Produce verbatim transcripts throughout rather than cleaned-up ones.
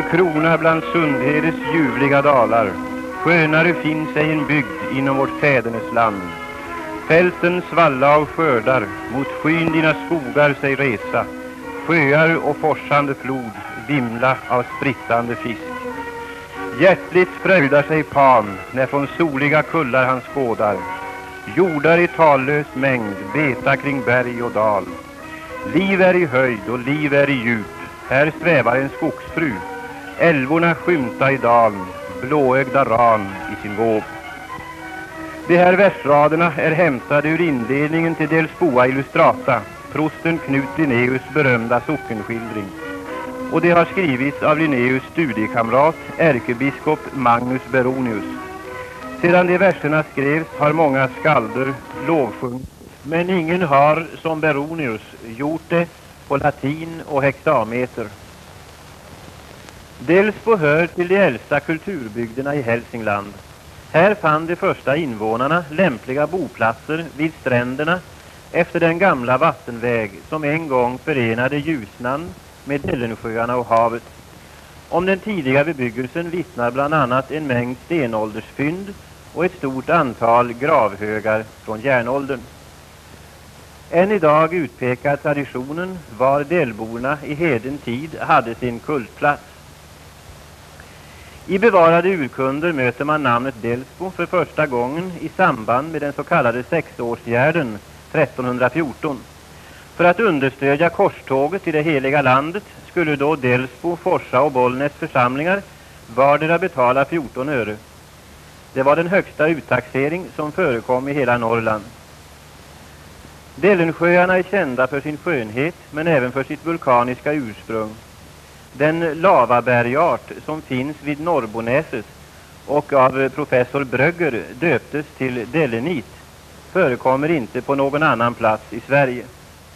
krona bland Sundhedes ljuvliga dalar. Skönare finns ej en bygd inom vårt fädernesland. Fälten svalla av skördar, mot skyn dina skogar sig resa. Sjöar och forsande flod vimla av sprittande fisk. Hjärtligt fröjdar sig Pan när från soliga kullar han skådar. Jordar i tallös mängd beta kring berg och dal. Liv är i höjd och liv är i djup. Här svävar en skogsfru. Älvorna skymta i dalen, blåögda ran i sin våg. De här versraderna är hämtade ur inledningen till Delsboa Illustrata, prosten Knut Linnaeus berömda sockenskildring. Och det har skrivits av Linnaeus studiekamrat, ärkebiskop Magnus Beronius. Sedan de verserna skrevs har många skalder lovsjungit, men ingen har som Beronius gjort det på latin och hexameter. Delsbo hör till de äldsta kulturbygderna i Hälsingland. Här fann de första invånarna lämpliga boplatser vid stränderna efter den gamla vattenväg som en gång förenade Ljusnan med Dellensjöarna och havet. Om den tidiga bebyggelsen vittnar bland annat en mängd stenåldersfynd och ett stort antal gravhögar från järnåldern. Än idag utpekar traditionen var delborna i heden tid hade sin kultplats. I bevarade urkunder möter man namnet Delsbo för första gången i samband med den så kallade sexårsgärden trettonhundrafjorton. För att understödja korståget i det heliga landet skulle då Delsbo, Forsa och Bollnäs församlingar vardera betala fjorton öre. Det var den högsta uttaxering som förekom i hela Norrland. Dellensjöarna är kända för sin skönhet men även för sitt vulkaniska ursprung. Den lavabergart som finns vid Norrbonäset och av professor Brögger döptes till Dellenit förekommer inte på någon annan plats i Sverige.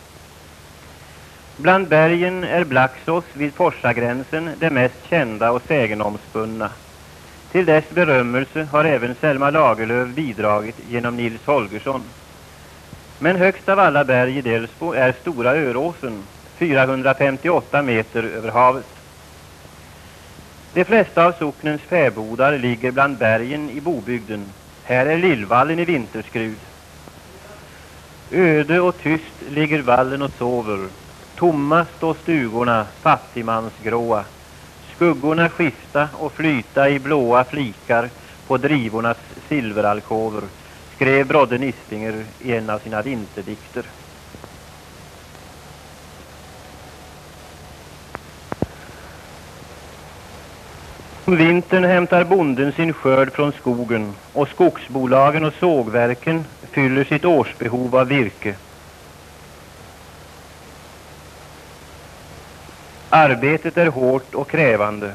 Bland bergen är Blacksås vid Forsagränsen det mest kända och sägenomspunna. Till dess berömmelse har även Selma Lagerlöf bidragit genom Nils Holgersson. Men högst av alla berg i Delsbo är Stora Öråsen, fyrahundrafemtioåtta meter över havet. De flesta av socknens fäbodar ligger bland bergen i Bobygden. Här är Lillvallen i vinterskrud. Öde och tyst ligger vallen och sover. Tomma står stugorna, fattigmansgråa. Skuggorna skifta och flyta i blåa flikar på drivornas silveralkover, skrev Brodde Nistinger i en av sina vinterdikter. Om vintern hämtar bonden sin skörd från skogen och skogsbolagen och sågverken fyller sitt årsbehov av virke. Arbetet är hårt och krävande.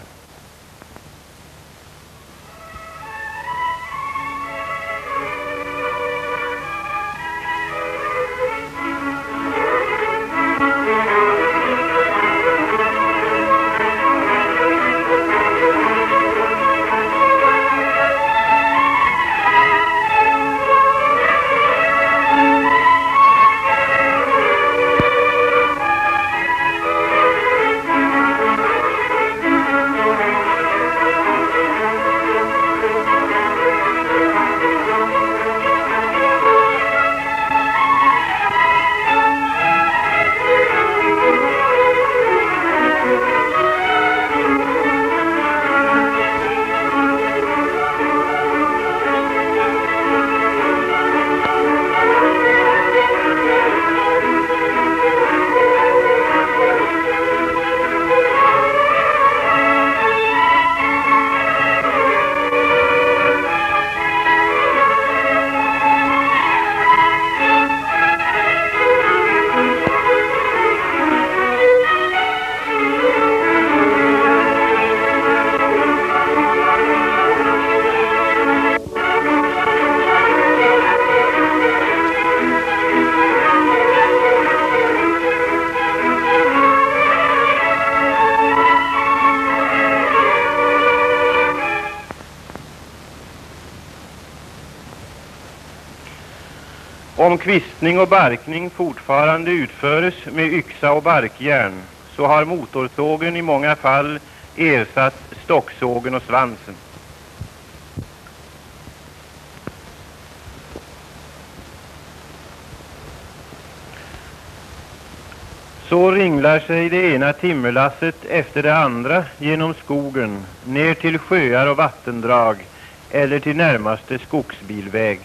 Om kvistning och barkning fortfarande utföres med yxa och barkjärn, så har motorsågen i många fall ersatt stocksågen och svansen. Så ringlar sig det ena timmerlasset efter det andra genom skogen ner till sjöar och vattendrag eller till närmaste skogsbilväg.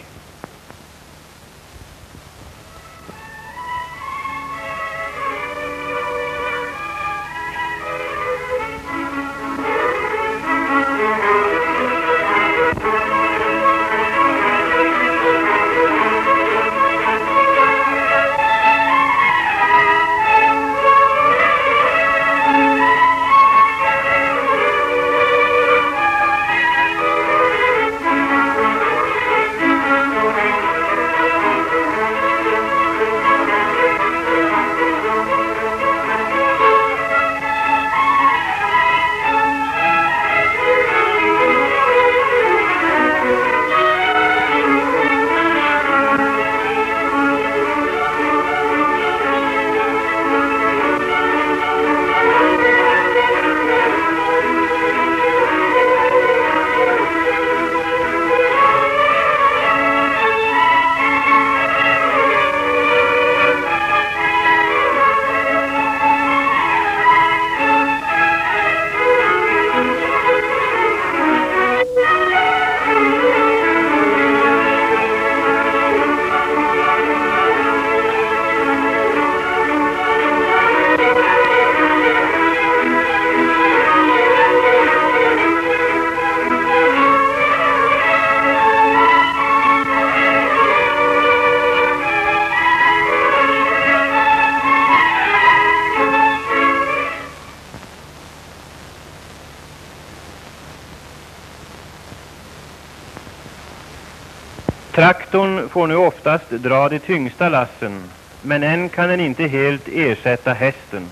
Traktorn får nu oftast dra de tyngsta lassen, men än kan den inte helt ersätta hästen.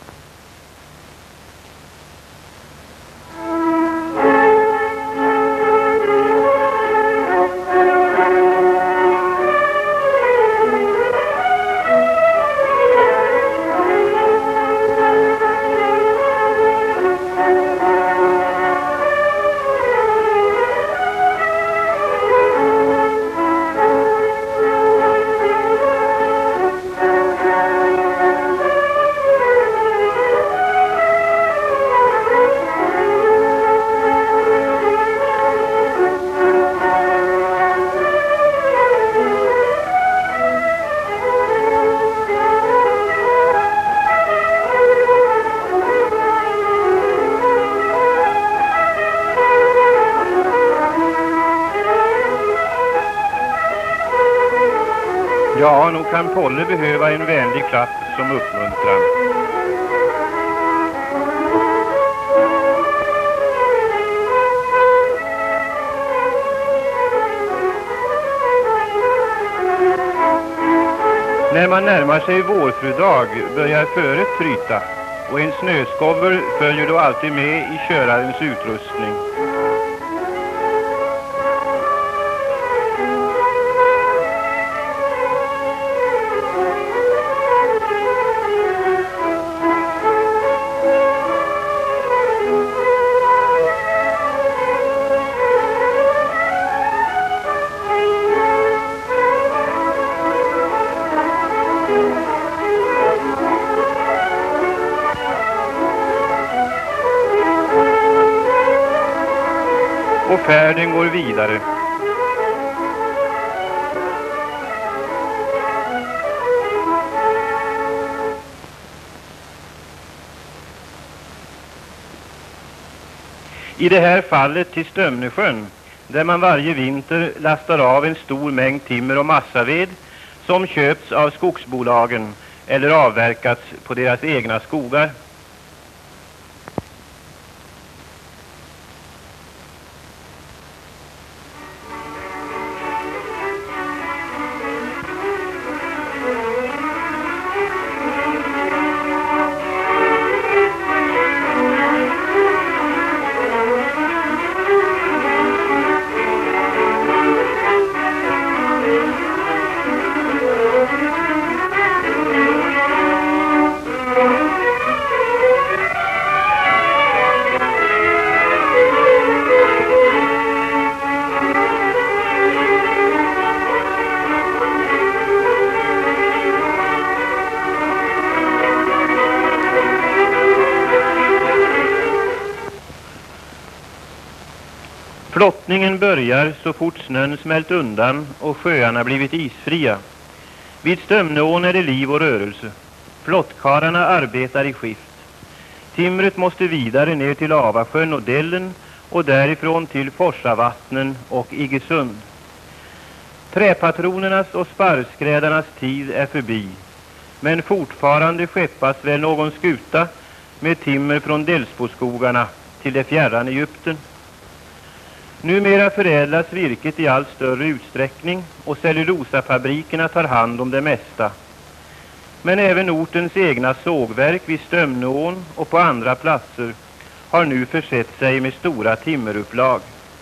Ja, nog kan Polle behöva en vänlig klapp som uppmuntran. När man närmar sig vårfrudag börjar föret tryta och en snöskover följer då alltid med i körarens utrustning. Och färden går vidare. I det här fallet till Stömnesjön, där man varje vinter lastar av en stor mängd timmer och massaved som köps av skogsbolagen eller avverkats på deras egna skogar. Flottningen börjar så fort snön smält undan och sjöarna blivit isfria. Vid Stömneån är det liv och rörelse. Flottkarlarna arbetar i skift. Timret måste vidare ner till Avasjön och Dällen och därifrån till Forsavattnen och Iggesund. Träpatronernas och sparrskrädarnas tid är förbi, men fortfarande skeppas väl någon skuta med timmer från Delsboskogarna till det fjärran Egypten. Numera förädlas virket i allt större utsträckning och cellulosafabrikerna tar hand om det mesta. Men även ortens egna sågverk vid Stömneån och på andra platser har nu försett sig med stora timmerupplag.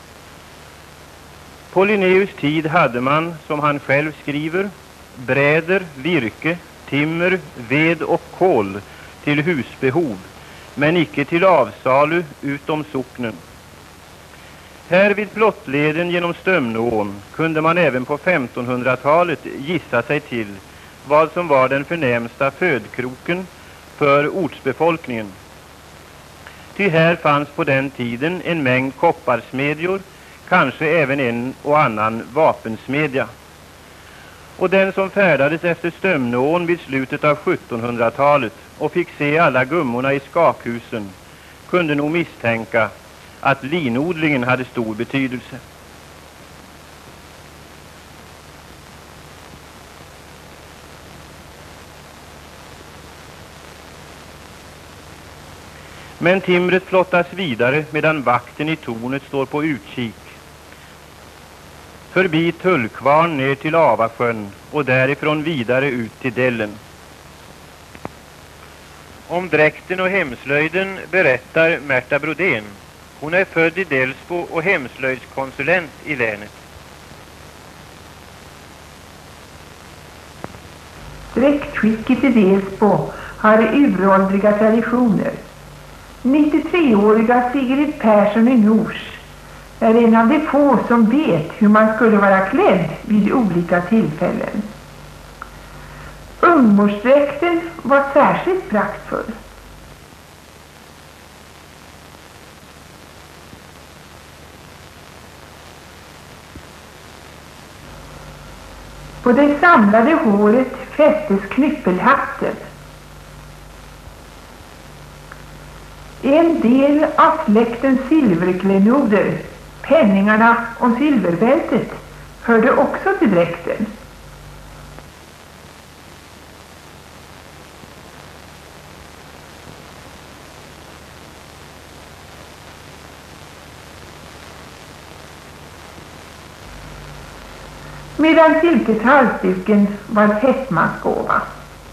På Linnaeus tid hade man, som han själv skriver, bräder, virke, timmer, ved och kol till husbehov, men icke till avsalu utom socknen. Här vid flottleden genom Stömneån kunde man även på femtonhundratalet gissa sig till vad som var den förnämsta födkroken för ortsbefolkningen. Ty här fanns på den tiden en mängd kopparsmedjor, kanske även en och annan vapensmedja. Och den som färdades efter Stömneån vid slutet av sjuttonhundratalet och fick se alla gummorna i skakhusen kunde nog misstänka att linodlingen hade stor betydelse. Men timret flottas vidare medan vakten i tornet står på utkik. Förbi Tullkvarn ner till Avasjön och därifrån vidare ut till Dällen. Om dräkten och hemslöjden berättar Märta Brodén. Hon är född i Delsbo och hemslöjdskonsulent i länet. Dräktskicket i Delsbo har uråldriga traditioner. nittiotreåriga Sigrid Persson i Nors är en av de få som vet hur man skulle vara klädd vid olika tillfällen. Ungmorsdräkten var särskilt praktfull. På det samlade håret fästes knyppelhatten. En del av släktens silverklenoder, penningarna och silverbältet, hörde också till dräkten. Medan silkeshalsduken var fästmans gåva.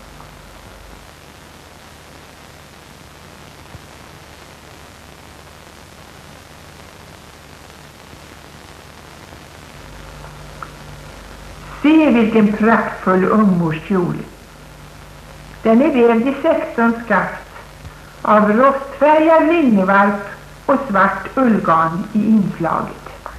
Se vilken praktfull ungmorskjol. Den är vävd i sexton skaft av rostfärgad linnevarp och svart ullgarn i inslaget.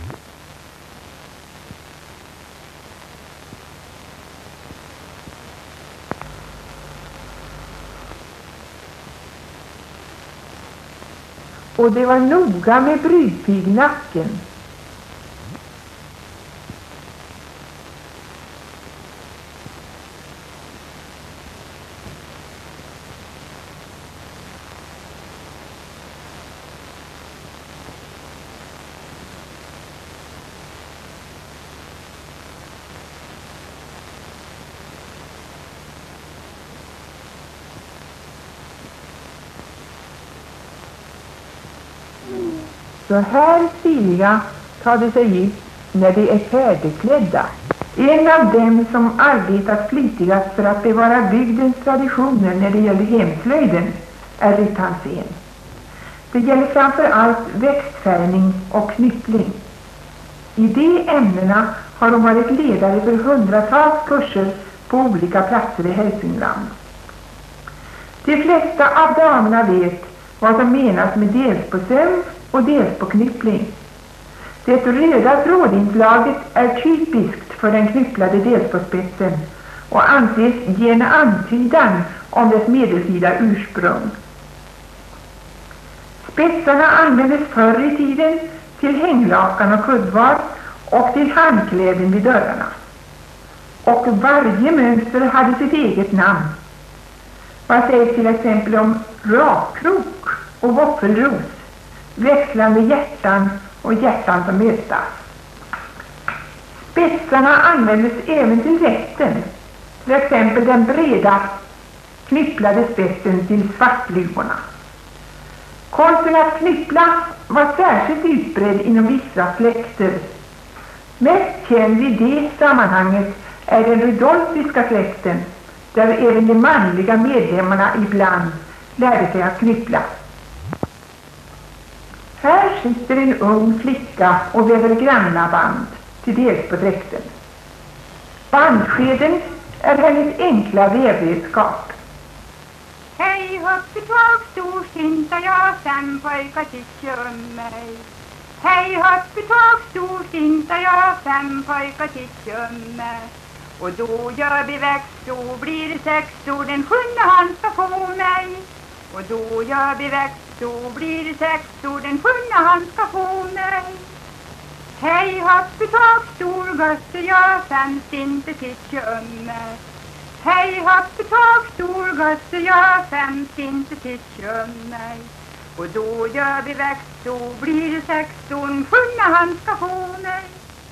Och det var noga med brudpignacken. Så här stiliga tar de sig ut när de är färdigklädda. En av dem som arbetat flitigast för att bevara bygdens traditioner när det gäller hemslöjden är Ritt Hansén. Det gäller framför allt växtfärgning och knyppling. I de ämnena har de varit ledare för hundratals kurser på olika platser i Hälsingland. De flesta av damerna vet vad som menas med Delsbosöm och Delsboknyppling. Det röda trådinslaget är typiskt för den knypplade Delsbospetsen och anses ge en antydan om dess medeltida ursprung. Spetsarna användes förr i tiden till hänglakan och kuddvar och till handkläden vid dörrarna. Och varje mönster hade sitt eget namn. Vad sägs till exempel om rakkrok och våffelros, växlande hjärtan och hjärtan som mötas. Spetsarna användes även till rätten, till exempel den breda knypplade spetsen till svartluvorna. Konsten att knyppla var särskilt utbredd inom vissa släkter. Mest känd i det sammanhanget är den rudolfiska släkten, där även de manliga medlemmarna ibland lärde sig att knyppla. Här sitter en ung flicka och väver grannaband, till dels på dräkten. Bandskeden är hennes enkla vävredskap. Hej hopp i tåg storsynta jag, fem pojkar tycker om mig. Hej hopp i tåg storsynta jag, fem pojkar tycker om mig. Och då gör vi växt, då blir det sex år, den sjunde han ska få mig. Och då gör vi växt, då blir det sex år, den sjunde han ska få mig. Hej hopp i tåg stor götte jag, fem inte tycker om mig. Hej hopp i tåg stor götte jag, fem inte tycker om mig. Och då gör vi växt, då blir det sexton, sjunde han ska få mig.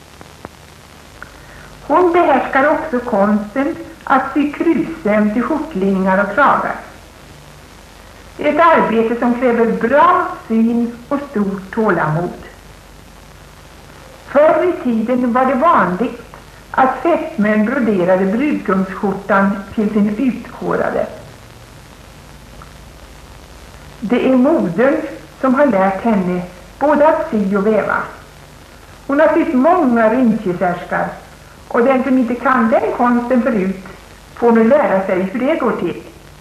Hon behärskar också konsten att sy krusöm till skjortlinningar och kragar. Det är ett arbete som kräver bra syn och stort tålamod. Förr i tiden var det vanligt att fästmän broderade brudgumsskjortan till sin utkårade. Det är modern som har lärt henne både att sy och väva. Hon har sytt många rinkesärskar, och den som inte kan den konsten förut får nu lära sig hur det går till.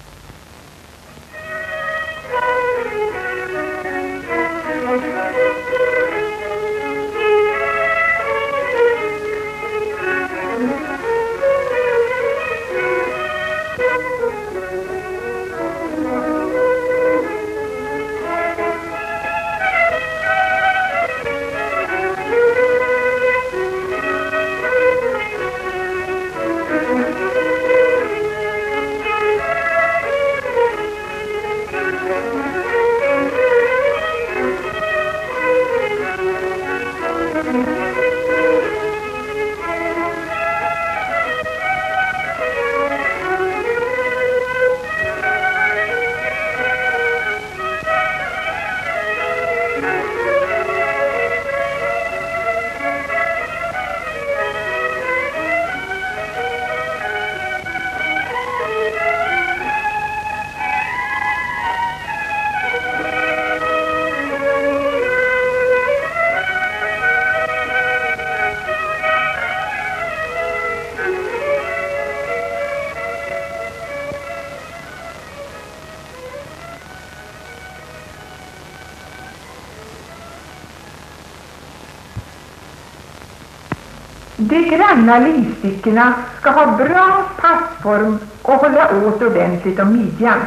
De granna livstyckena ska ha bra passform och hålla åt ordentligt om midjan.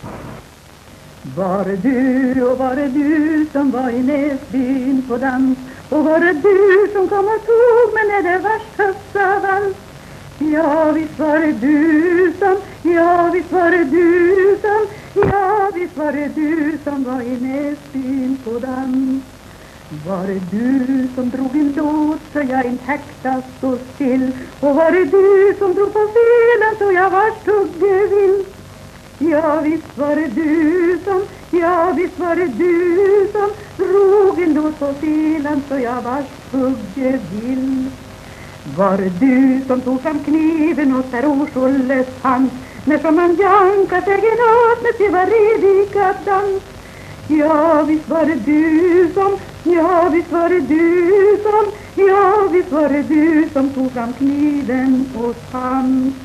Var det du och var det du som var i Näsbyn på dans? Och var det du som kom och tog mig när det var höstavans? Ja, visst var det du som, ja, visst var det du som, ja, visst var det du som var i Näsbyn på dans. Var det du som drog en låt så jag inte häktade så still? Och var det du som drog på felen så jag var stuggevill? Ja, visst var det du som, ja, visst var det du som drog en låt på felen så jag var stuggevill. Var det du som tog fram kniven och Per Orsolles hand när som han jankar sig åt med till var rediga dans? Ja, visst var det du som, ja, visst var det du som, ja, visst var det du som tog fram kniven och hand.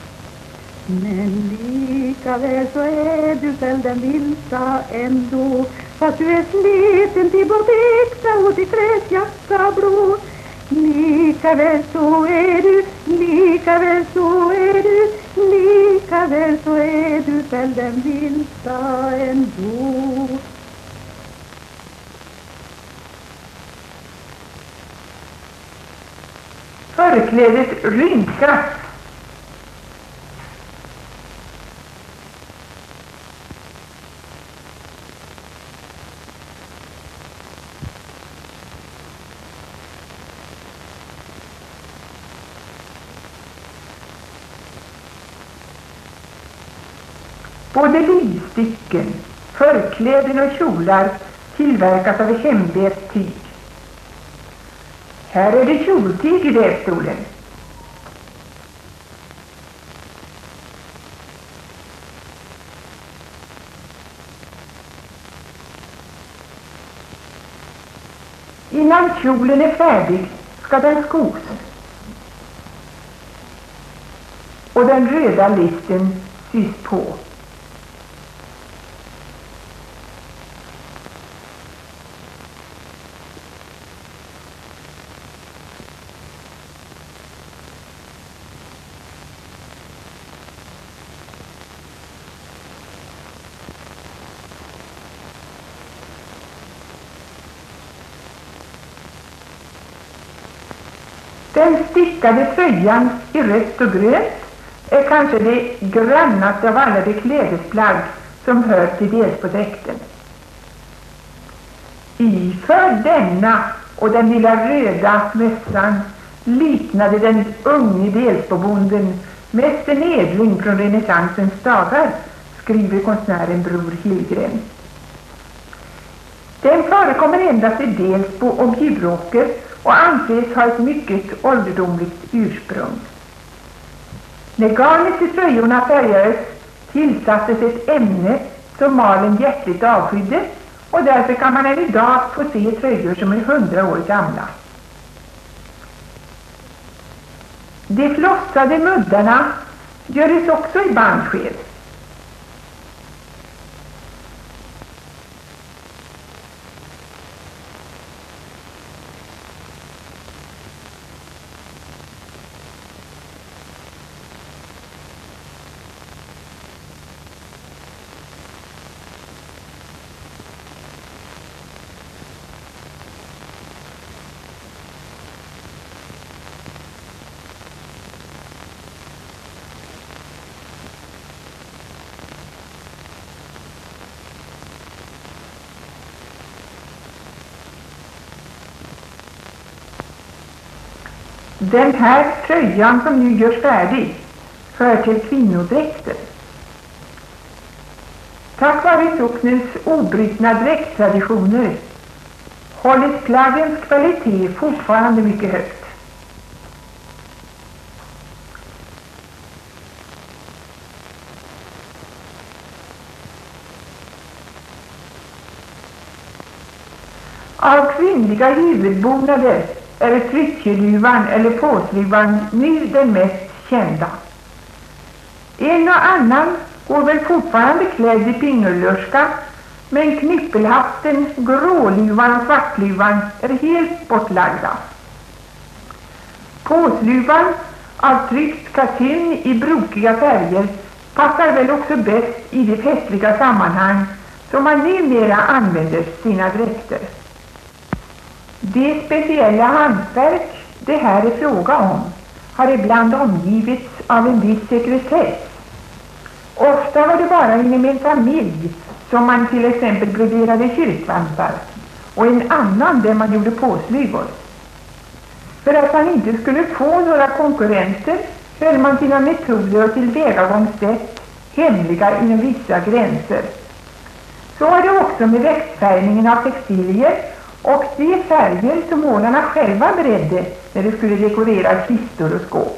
Men lika väl så är du väl den vilsa ändå, fast du är sliten till både extra och till klädjacka blå. Lika väl så är du, lika väl så är du, lika väl så är du väl den vilsa ändå. Förklädet rynkas. Både livstycken, förkläden och kjolar tillverkas av hemvävt tyg. Här är det kjoltyg i vävstolen. Innan kjolen är färdig ska den skos. Och den röda listen sys på. Den stickade tröjan i rött och grönt är kanske det grannaste av alla de klädesplagg som hör till Delsbo-dräkten. Iför denna och den lilla röda mössan liknade den unge Delsbobonden mest en edling från renässansens dagar, skriver konstnären Bror Hillgren. Den förekommer endast i Delsbo och Bjuråker och anses ha ett mycket ålderdomligt ursprung. När garnet i tröjorna färgades tillsattes ett ämne som malen hjärtligt avskydde, och därför kan man än idag få se tröjor som är hundra år gamla. De flossade muddarna görs också i bandsked. Den här tröjan som nu görs färdig hör till kvinnodräkten. Tack vare socknens obrutna dräkttraditioner hålls plaggens kvalitet fortfarande mycket högt. Av kvinnliga huvudbonader är tryckluvan eller påsluvan nu den mest kända. En och annan går väl fortfarande klädd i pingullurska, men knyppelhatten, gråluvan och svartluvan är helt bortlagda. Påsluvan av tryckt katyn i brokiga färger passar väl också bäst i de festliga sammanhang som man numera använder sina dräkter. Det speciella hantverk det här är fråga om har ibland omgivits av en viss sekretess. Ofta var det bara inom en familj som man till exempel broderade kyrkvantar och en annan där man gjorde påslugor. För att man inte skulle få några konkurrenter höll man sina metoder och tillvägagångssätt hemliga inom vissa gränser. Så är det också med växtfärgningen av textilier och de färger som målarna själva beredde när de skulle dekorera kistor och skåp.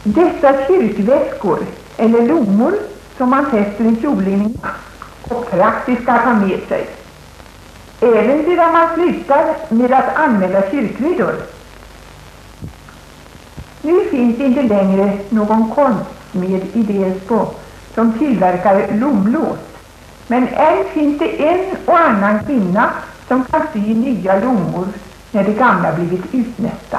Dessa kyrkväskor eller lommor som man fäster i kjollingarna och praktiskt att ha med sig, även sedan man slutar med att anmäla kyrkryddor. Nu finns inte längre någon konstsmed i Delsbo som tillverkar lomlås, men än finns det en och annan kvinna som kan sy nya lommor när de gamla blivit utnästa.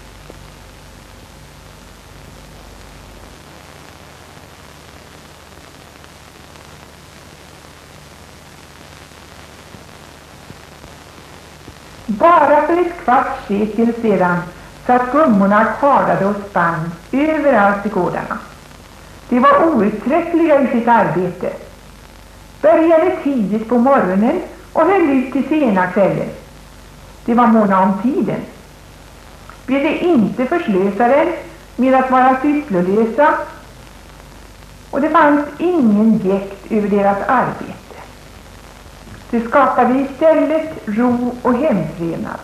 Bara för ett kvarts sekel sedan satt gummorna kardade och spann överallt i gårdarna. De var outtröttliga i sitt arbete. Började tidigt på morgonen och höll ut till sena kvällen. De var måna om tiden. Ville inte förslösa den med att vara sysslolösa, och det fanns ingen jäkt över deras arbete. Det skapade istället ro och hemtrevnad.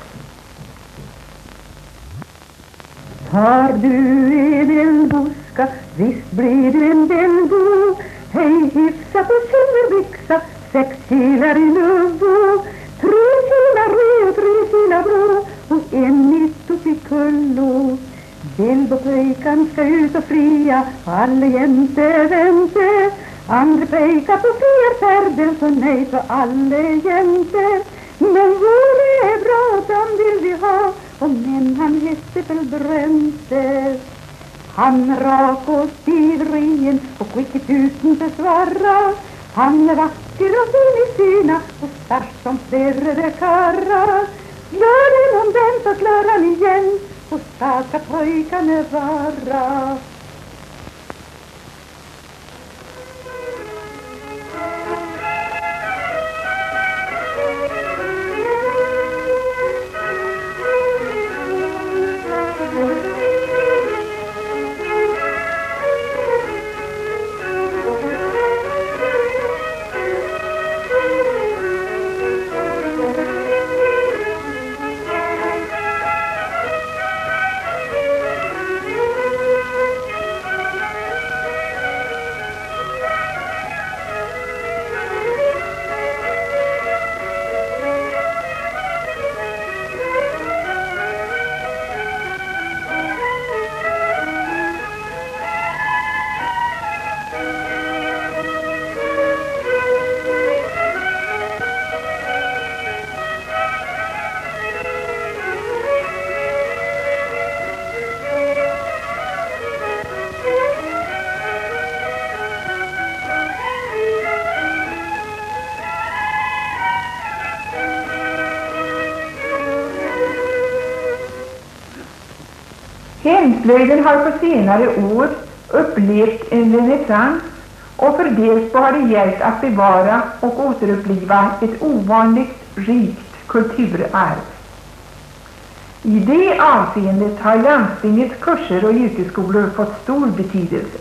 Tar du en buska, visst blir du en vänbo. Hej hyfsa på silverbyxa, sex kilar i lubbo. Tre kilar röd, tre kilar blå och en mitt upp i kullo. Billbopöjkan ska ut och fria, alla jämte vänte. Andra pejkar på färden, så nej för alla jämte. Men vår är bra, den vill vi ha, och men han hette väl Bränte. Han rak och stivrien och skicket utan besvara. Han är vacker och fin i syna och stark som flera karrar. Gör det om den så klarar han igen och starka pojkarna vara. Hemslöjden har på senare år upplevt en renässans, och för Delsbo har det gällt att bevara och återuppliva ett ovanligt rikt kulturarv. I det avseendet har landstingets kurser och yrkesskolor fått stor betydelse.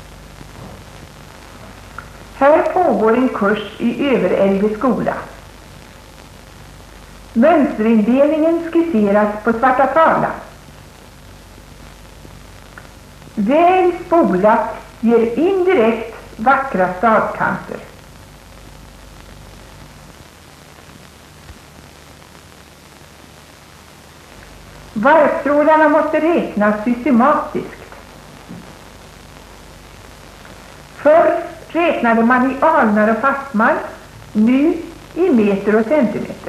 Här pågår en kurs i Överälve skola. Mönsterindelningen skisseras på svarta tavla. Väl spolat ger indirekt vackra stavkanter. Varvtrådarna måste räknas systematiskt. Förr räknade man i alnar och fastmar, nu i meter och centimeter.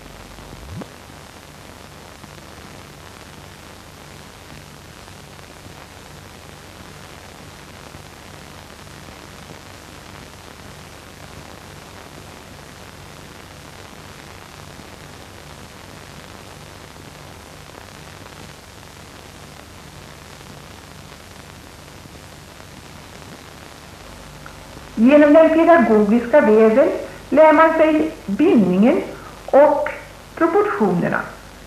Genom den pedagogiska vägen lär man sig bindningen och proportionerna.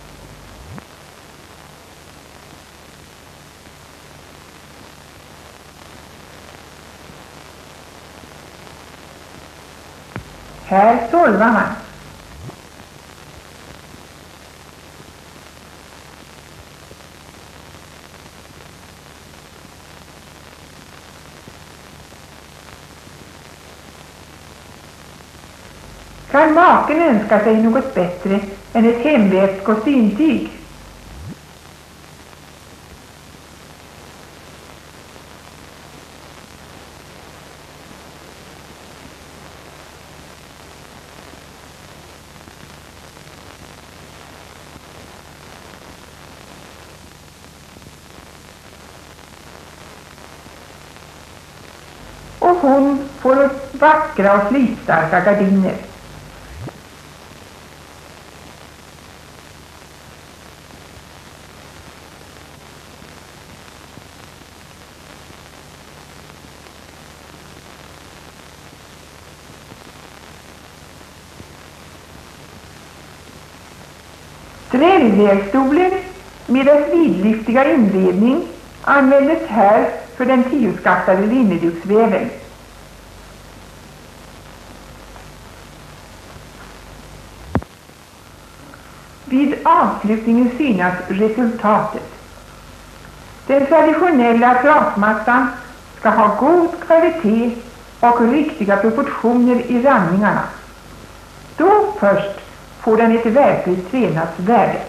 Här solvar man. Kan maken önska sig något bättre än ett hemvävt kostymtyg? Och hon får vackra och slitstarka gardiner. Trävävstolen med dess vidlyftiga inredning användes här för den tioskaftade linneduksväven. Vid avslutningen synas resultatet. Den traditionella trasmattan ska ha god kvalitet och riktiga proportioner i randningarna. Då först får den ett verkligt trevnadsvärde.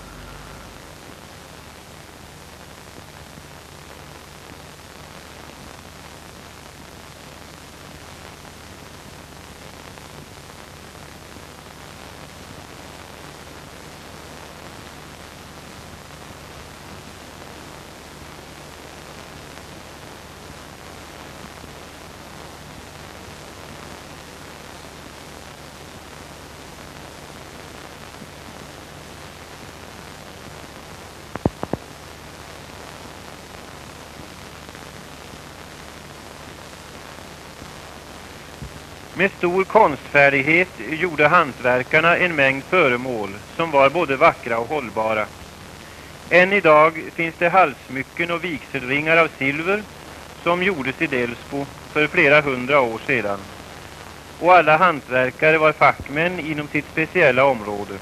Med stor konstfärdighet gjorde hantverkarna en mängd föremål som var både vackra och hållbara. Än idag finns det halssmycken och vigselringar av silver som gjordes i Delsbo för flera hundra år sedan. Och alla hantverkare var fackmän inom sitt speciella område.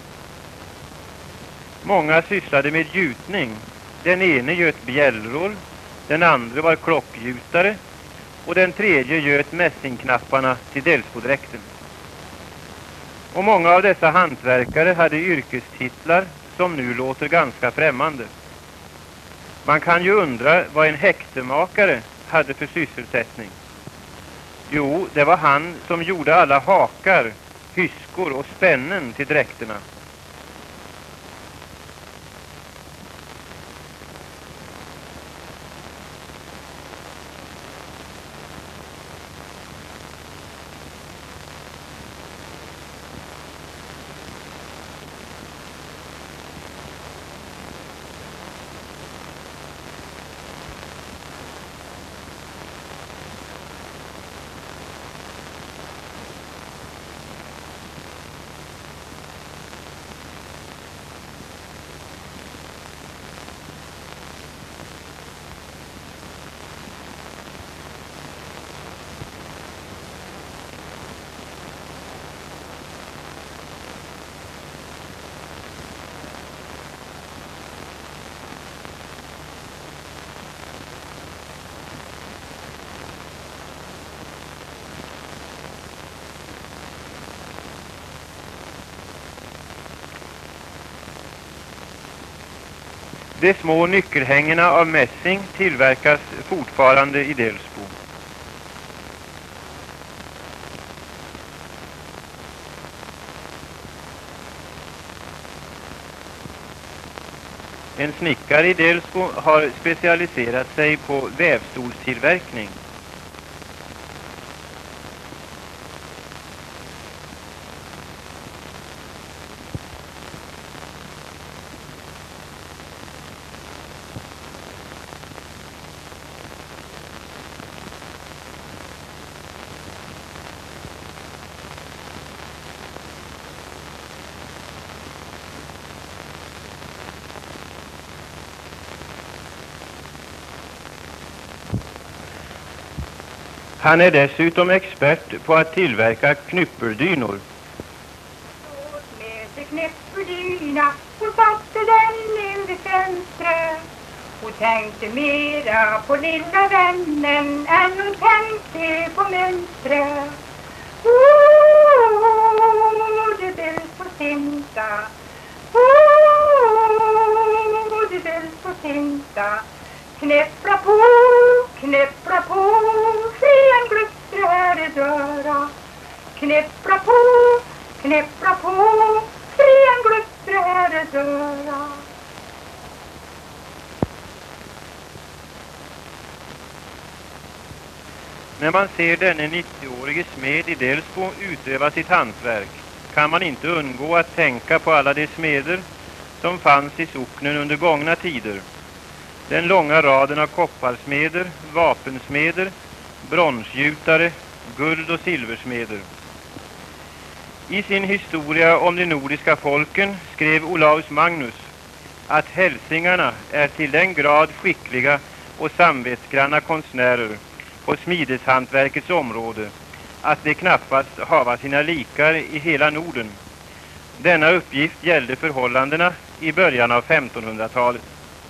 Många sysslade med gjutning. Den ene göt bjällror, den andra var klockgjutare och den tredje göt mässingknapparna till Delsbodräkten. Och många av dessa hantverkare hade yrkestitlar som nu låter ganska främmande. Man kan ju undra vad en häktemakare hade för sysselsättning. Jo, det var han som gjorde alla hakar, hyskor och spännen till dräkterna. De små nyckelhängena av mässing tillverkas fortfarande i Delsbo. En snickare i Delsbo har specialiserat sig på vävstolstillverkning. Han är dessutom expert på att tillverka knyppeldynor. Med knypperdyna, hon satte den över fönstret. Hon tänkte mera på lilla vännen än hon tänkte på mönstret. Oh, det bells på Senta. Åh, det bells på Senta. Knäppra på, knäppra på, fri en glöttre här är dörra. Knäppra på, knäppra på, fri en glöttre här är dörra. När man ser denne nittioårige smed i Delsbo utöva sitt hantverk kan man inte undgå att tänka på alla de smeder som fanns i socknen under gångna tider. Den långa raden av kopparsmeder, vapensmeder, bronsgjutare, guld- och silversmeder. I sin historia om de nordiska folken skrev Olaus Magnus att hälsingarna är till den grad skickliga och samvetsgranna konstnärer på smideshantverkets område att de knappast hava sina likar i hela Norden. Denna uppgift gällde förhållandena i början av femtonhundratalet.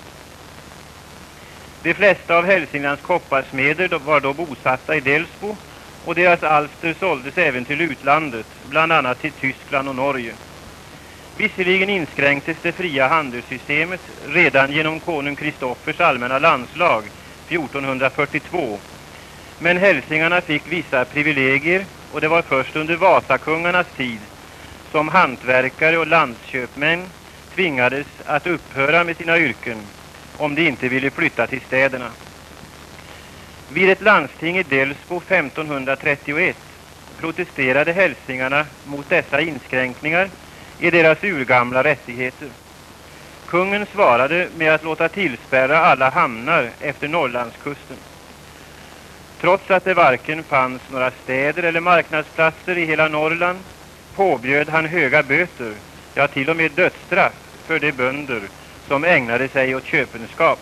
De flesta av Hälsinglands kopparsmeder var då bosatta i Delsbo och deras alster såldes även till utlandet, bland annat till Tyskland och Norge. Visserligen inskränktes det fria handelssystemet redan genom konung Kristoffers allmänna landslag fjortonhundrafyrtiotvå, men hälsingarna fick vissa privilegier och det var först under Vasakungarnas tid som hantverkare och landsköpmän tvingades att upphöra med sina yrken om de inte ville flytta till städerna. Vid ett landsting i Delsbo femtonhundratrettioett protesterade hälsingarna mot dessa inskränkningar i deras urgamla rättigheter. Kungen svarade med att låta tillspärra alla hamnar efter Norrlandskusten. Trots att det varken fanns några städer eller marknadsplatser i hela Norrland påbjöd han höga böter, ja till och med dödsstraff för de bönder som ägnade sig åt köpenskap.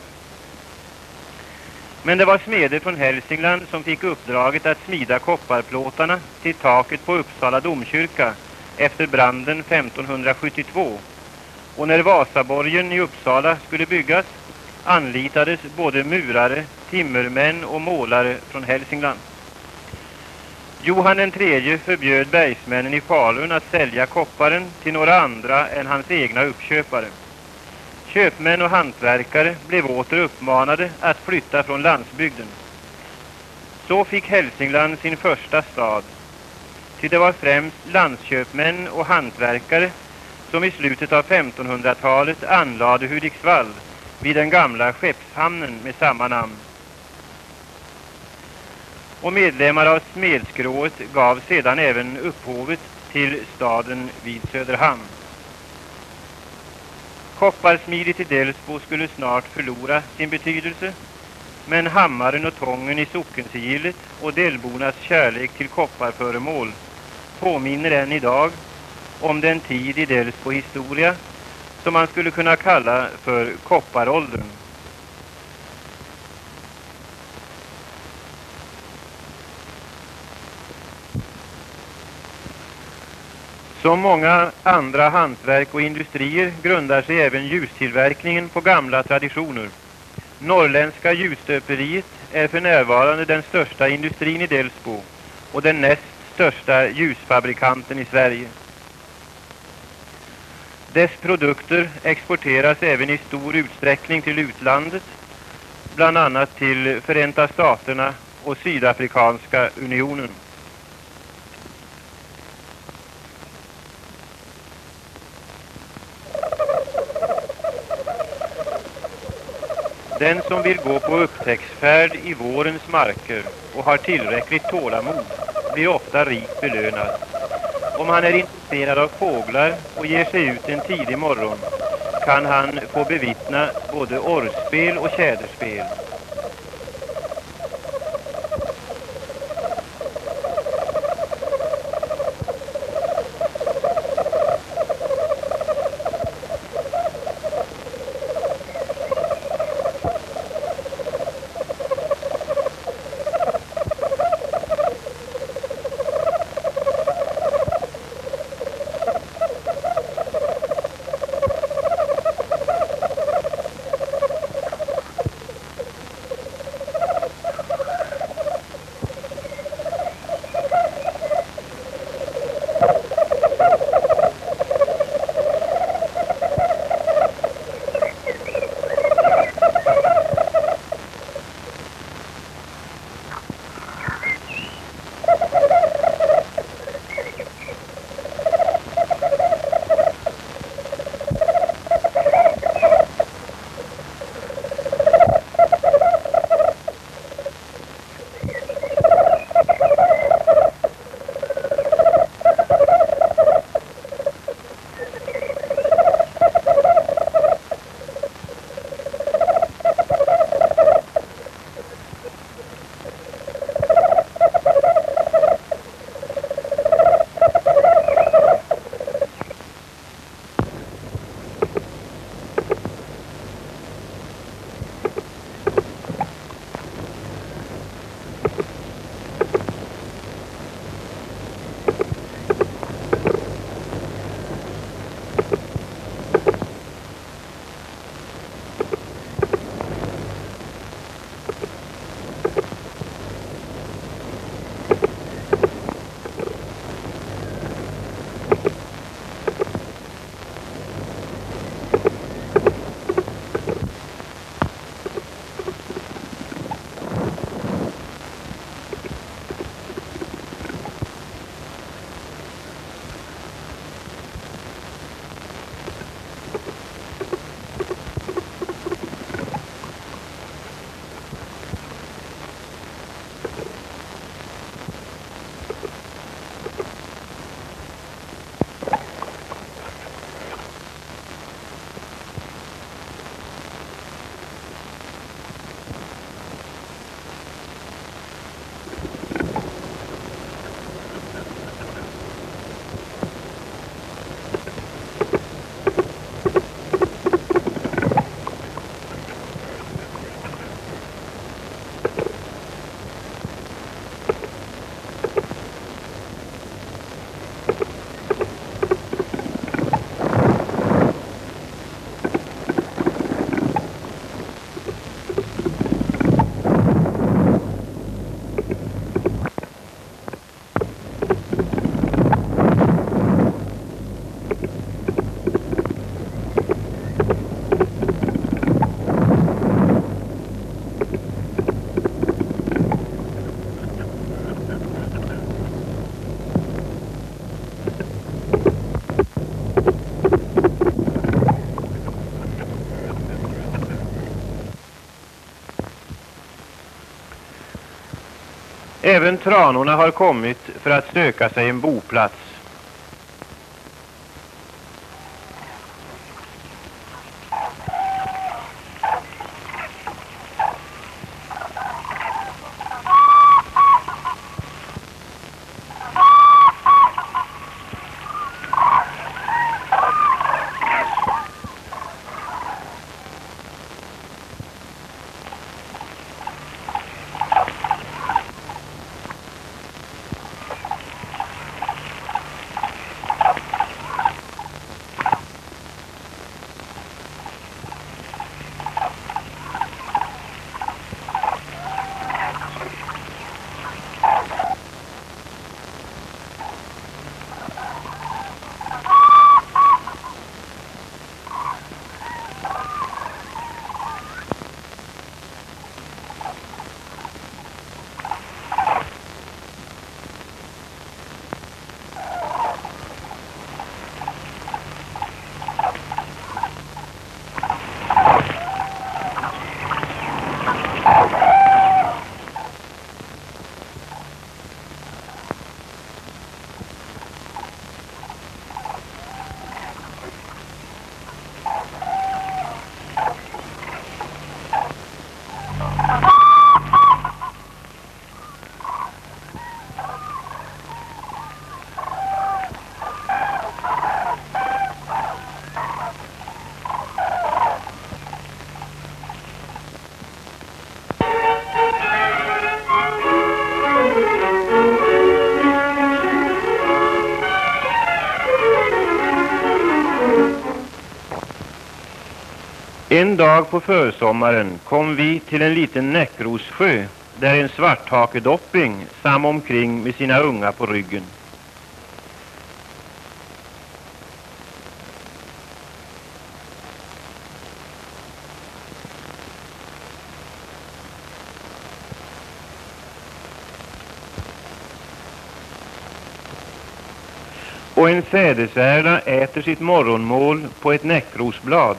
Men det var smeder från Hälsingland som fick uppdraget att smida kopparplåtarna till taket på Uppsala domkyrka efter branden femtonhundrasjuttiotvå, och när Vasaborgen i Uppsala skulle byggas anlitades både murare, timmermän och målare från Hälsingland. Johan den tredje förbjöd bergsmännen i Falun att sälja kopparen till några andra än hans egna uppköpare. Köpmän och hantverkare blev åter uppmanade att flytta från landsbygden. Så fick Hälsingland sin första stad, ty det var främst landsköpmän och hantverkare som i slutet av femtonhundratalet anlade Hudiksvall vid den gamla skeppshamnen med samma namn. Och medlemmar av smedskrået gav sedan även upphovet till staden vid Söderhamn. Kopparsmidet i Delsbo skulle snart förlora sin betydelse, men hammaren och tången i sockensigillet och delbornas kärlek till kopparföremål påminner än idag om den tid i Delsbo historia som man skulle kunna kalla för kopparåldern. Som många andra hantverk och industrier grundar sig även ljustillverkningen på gamla traditioner. Norrländska ljusstöperiet är för närvarande den största industrin i Delsbo och den näst största ljusfabrikanten i Sverige. Dess produkter exporteras även i stor utsträckning till utlandet, bland annat till Förenta Staterna och Sydafrikanska unionen. Den som vill gå på upptäcktsfärd i vårens marker och har tillräckligt tålamod blir ofta rikt belönad. Om han är intresserad av fåglar och ger sig ut en tidig morgon kan han få bevittna både orrspel och tjäderspel. Även tranorna har kommit för att söka sig en boplats. En dag på försommaren kom vi till en liten näckrosjö där en svarthakedopping sam omkring med sina unga på ryggen. Och en sädesärla äter sitt morgonmål på ett näckrosblad.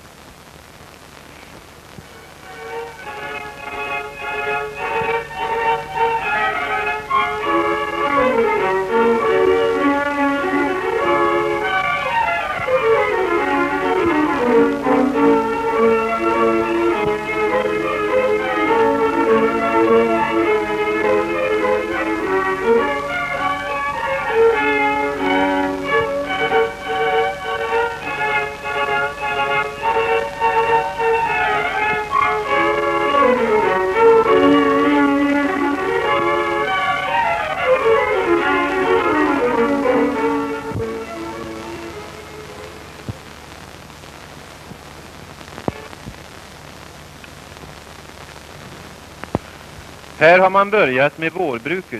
Här har man börjat med vårbruket.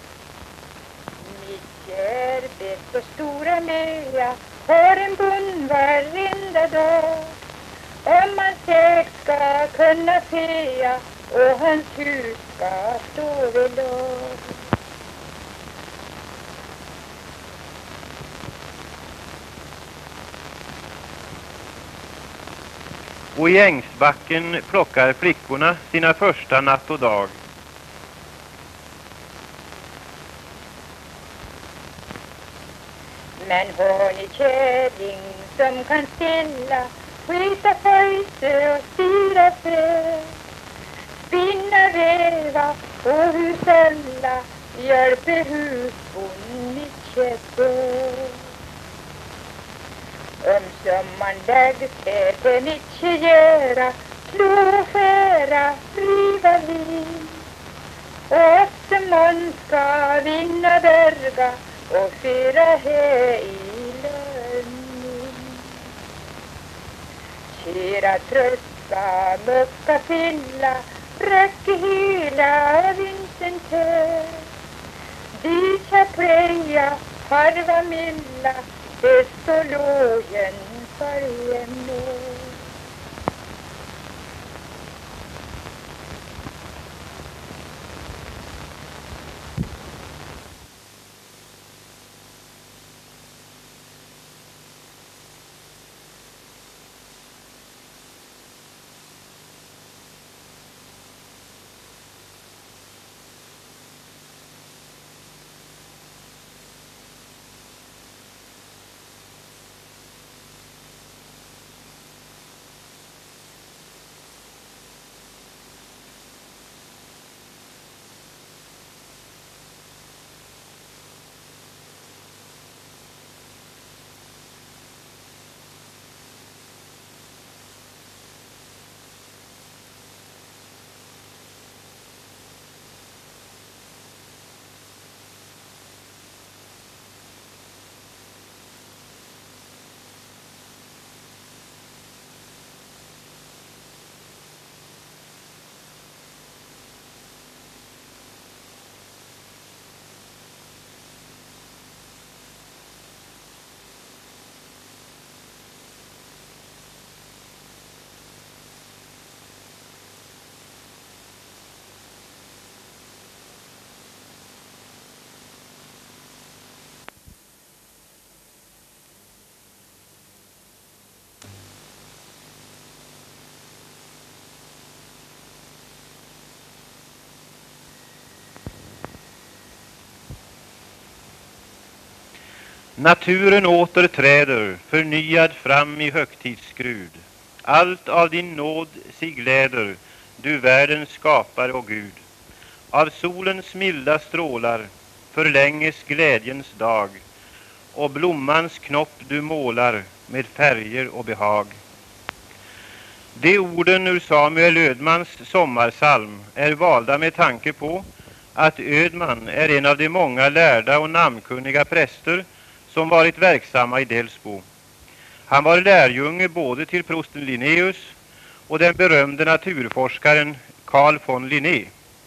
Mitt arbet och stora möja har en bund varenda dag. Om man säkert ska kunna feja och hans hus ska stå vid lag. Och i Ängsbacken plockar flickorna sina första natt och dag. Men har ni kärring som kan ställa, skjuta föjse och styra frö, spinna, väva och hushålla, hjälper husbond mitt kätte. Om sommaren dagsfärd mycket göra, slå och skära, riva vin. Och som man ska vinna berga och fyra hö i lögning. Kyra, tröska, mucka, fylla, räcke hela vintern tö. Dyka, preja, harva, milla, det står lågen varje mål. Naturen åter träder förnyad fram i högtidsskrud. Allt av din nåd sig gläder, du världens skapare och Gud. Av solens milda strålar förlänges glädjens dag, och blommans knopp du målar med färger och behag. De orden ur Samuel Ödmans sommarsalm är valda med tanke på att Ödman är en av de många lärda och namnkunniga präster som varit verksamma i Delsbo. Han var lärjunge både till prosten Linnaeus och den berömde naturforskaren Carl von Linné.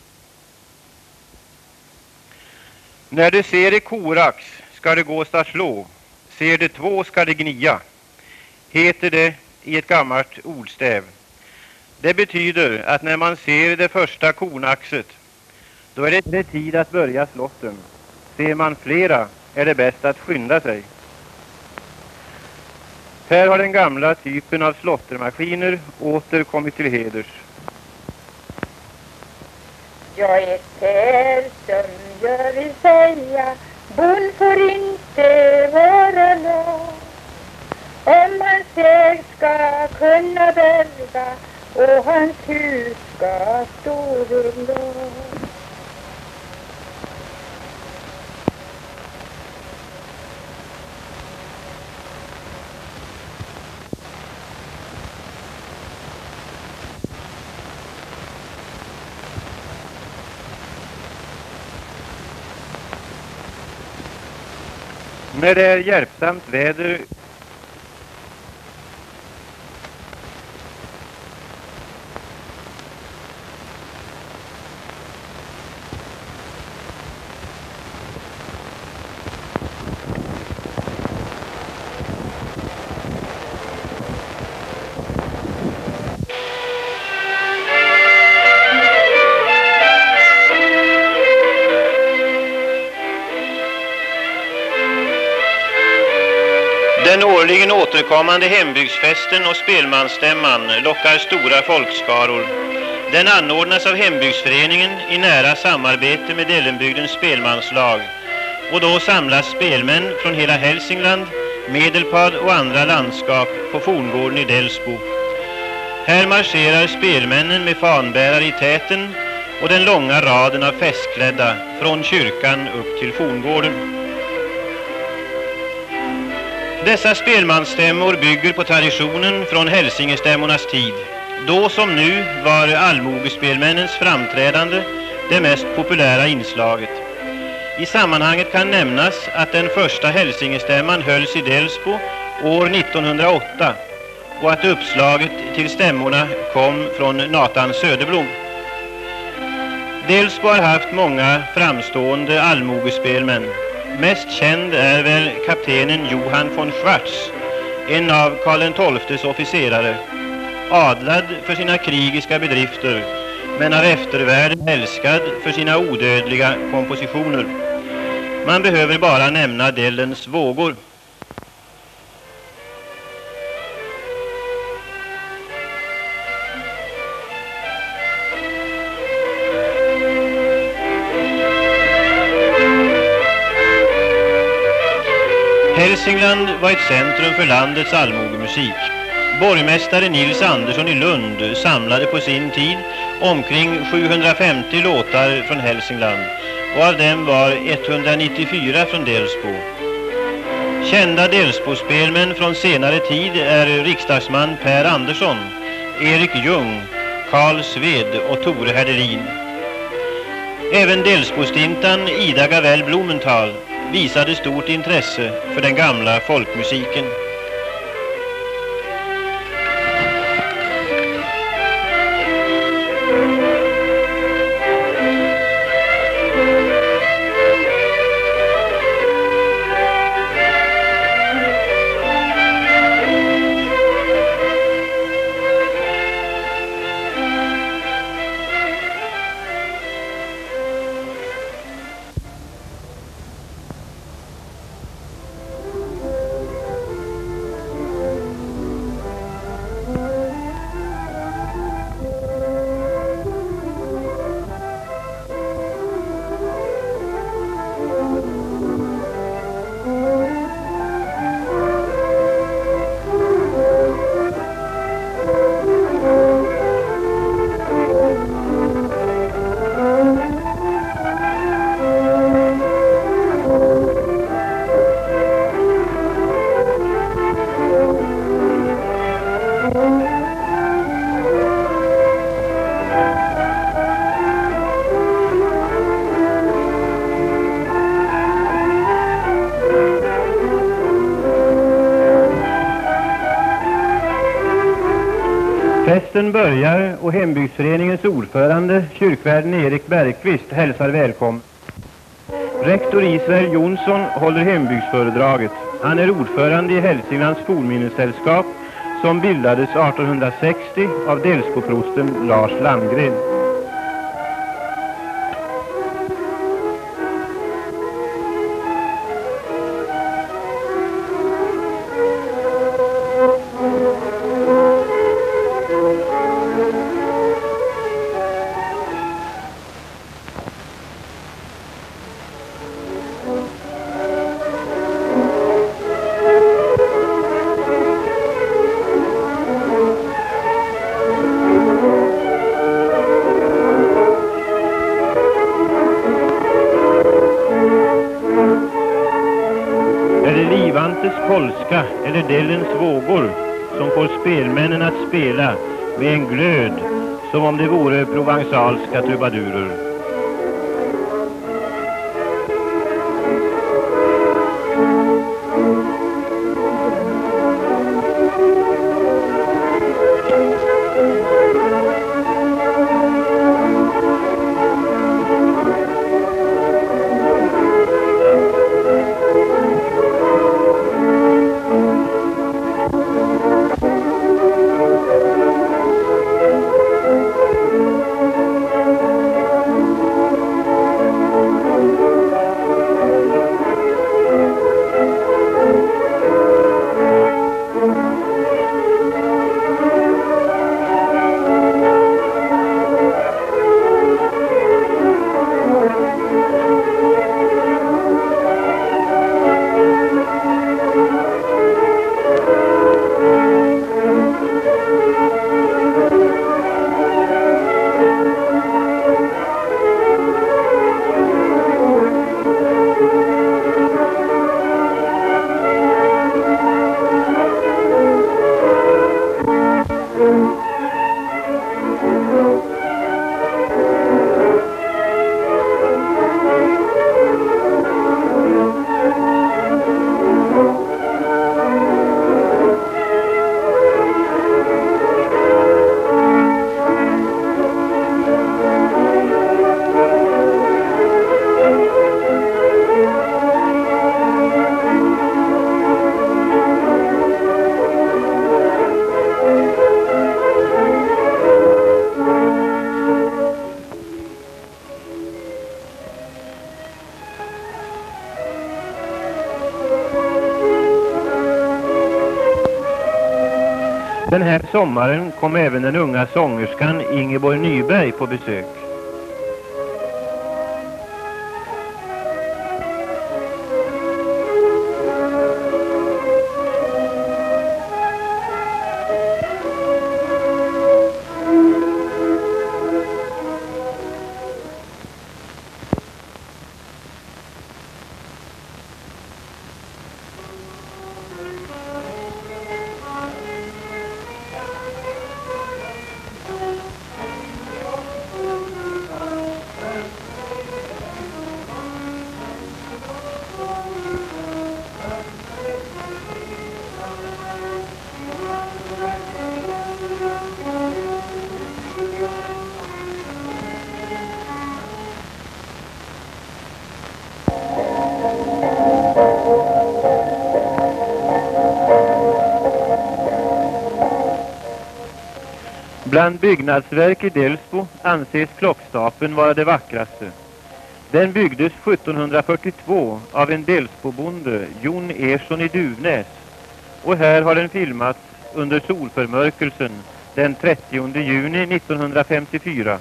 När det ser det korax ska det gås att slå, ser det två ska det gnia, heter det i ett gammalt ordstäv. Det betyder att när man ser det första kornaxet, då är det tid att börja slotten. Ser man flera är det bäst att skynda sig. Här har den gamla typen av slottermaskiner åter kommit till heders. Jag är kär som jag vill säga, bon får inte vara lag. Om hans väg ska kunna berga och hans hus ska stå vid lag. När det är hjälpsamt väder Den årligen återkommande hembygdsfesten och spelmansstämman lockar stora folkskaror. Den anordnas av hembygdsföreningen i nära samarbete med Dellenbygdens spelmanslag, och då samlas spelmän från hela Hälsingland, Medelpad och andra landskap på forngården i Delsbo. Här marscherar spelmännen med fanbärare i täten och den långa raden av festklädda från kyrkan upp till forngården. Dessa spelmansstämmor bygger på traditionen från hälsingestämmornas tid. Då som nu var allmogespelmännens framträdande det mest populära inslaget. I sammanhanget kan nämnas att den första hälsingestämman hölls i Delsbo år nittonhundraåtta och att uppslaget till stämmorna kom från Nathan Söderblom. Delsbo har haft många framstående allmogespelmän. Mest känd är väl kaptenen Johan von Schwarz, en av Karl den tolftes officerare, adlad för sina krigiska bedrifter, men av eftervärlden älskad för sina odödliga kompositioner. Man behöver bara nämna Dellens vågor. Hälsingland var ett centrum för landets allmogemusik. Borgmästare Nils Andersson i Lund samlade på sin tid omkring sjuhundrafemtio låtar från Hälsingland, och av dem var etthundranittiofyra från Delsbo. Kända Delsbo-spelmän från senare tid är riksdagsman Per Andersson, Erik Ljung, Karl Sved och Tore Herdelin. Även Delsbo-stintan Ida Gavell Blumenthal visade stort intresse för den gamla folkmusiken. Gudstjänsten börjar och hembygdsföreningens ordförande, kyrkvärden Erik Bergqvist, hälsar välkommen. Rektor Israel Jonsson håller hembygdsföredraget. Han är ordförande i Hälsinglands skolminnessällskap som bildades artonhundrasextio av Delsboprosten Lars Landgren. Polska eller Dellens vågor som får spelmännen att spela med en glöd som om det vore provansalska trubadurer. Den här sommaren kom även den unga sångerskan Ingeborg Nyberg på besök. Bland byggnadsverk i Delsbo anses klockstapeln vara det vackraste. Den byggdes sjuttonhundrafyrtiotvå av en Delsbobonde, Jon Ersson i Duvnäs, och här har den filmats under solförmörkelsen den trettionde juni nittonhundrafemtiofyra.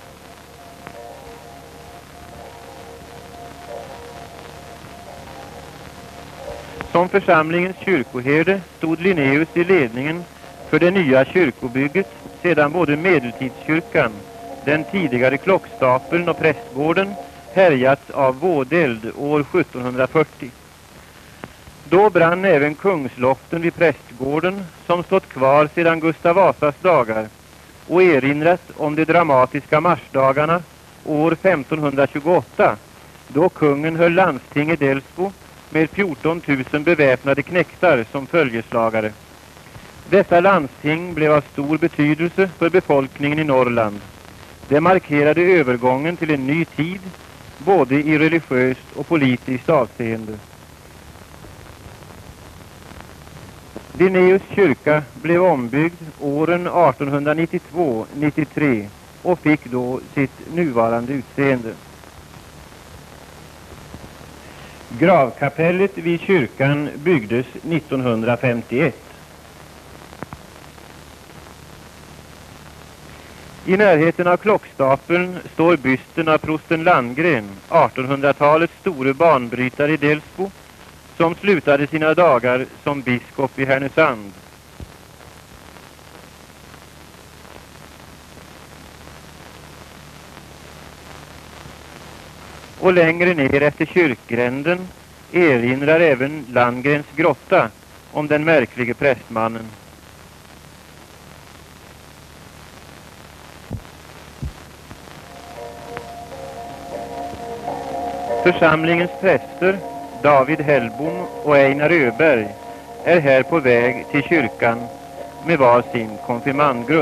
Som församlingens kyrkoherde stod Linnaeus i ledningen för det nya kyrkobygget sedan både medeltidskyrkan, den tidigare klockstapeln och prästgården härjats av vådeld år sjuttonhundrafyrtio. Då brann även kungsloften vid prästgården som stått kvar sedan Gustav Vasas dagar och erinrat om de dramatiska marsdagarna år femtonhundratjugoåtta då kungen höll landsting i Delsbo med fjorton tusen beväpnade knektar som följeslagare. Detta landsting blev av stor betydelse för befolkningen i Norrland. Det markerade övergången till en ny tid, både i religiöst och politiskt avseende. Linnéus kyrka blev ombyggd åren artonhundranittiotvå till nittiotre och fick då sitt nuvarande utseende. Gravkapellet vid kyrkan byggdes nittonhundrafemtioett. I närheten av klockstapeln står bysten av prosten Landgren, artonhundratalets store banbrytare i Delsbo, som slutade sina dagar som biskop i Härnösand. Och längre ner efter kyrkgränden erinrar även Landgrens grotta om den märklige prästmannen. Församlingens präster, David Hellbom och Einar Öberg, är här på väg till kyrkan med var sin konfirmandgrupp.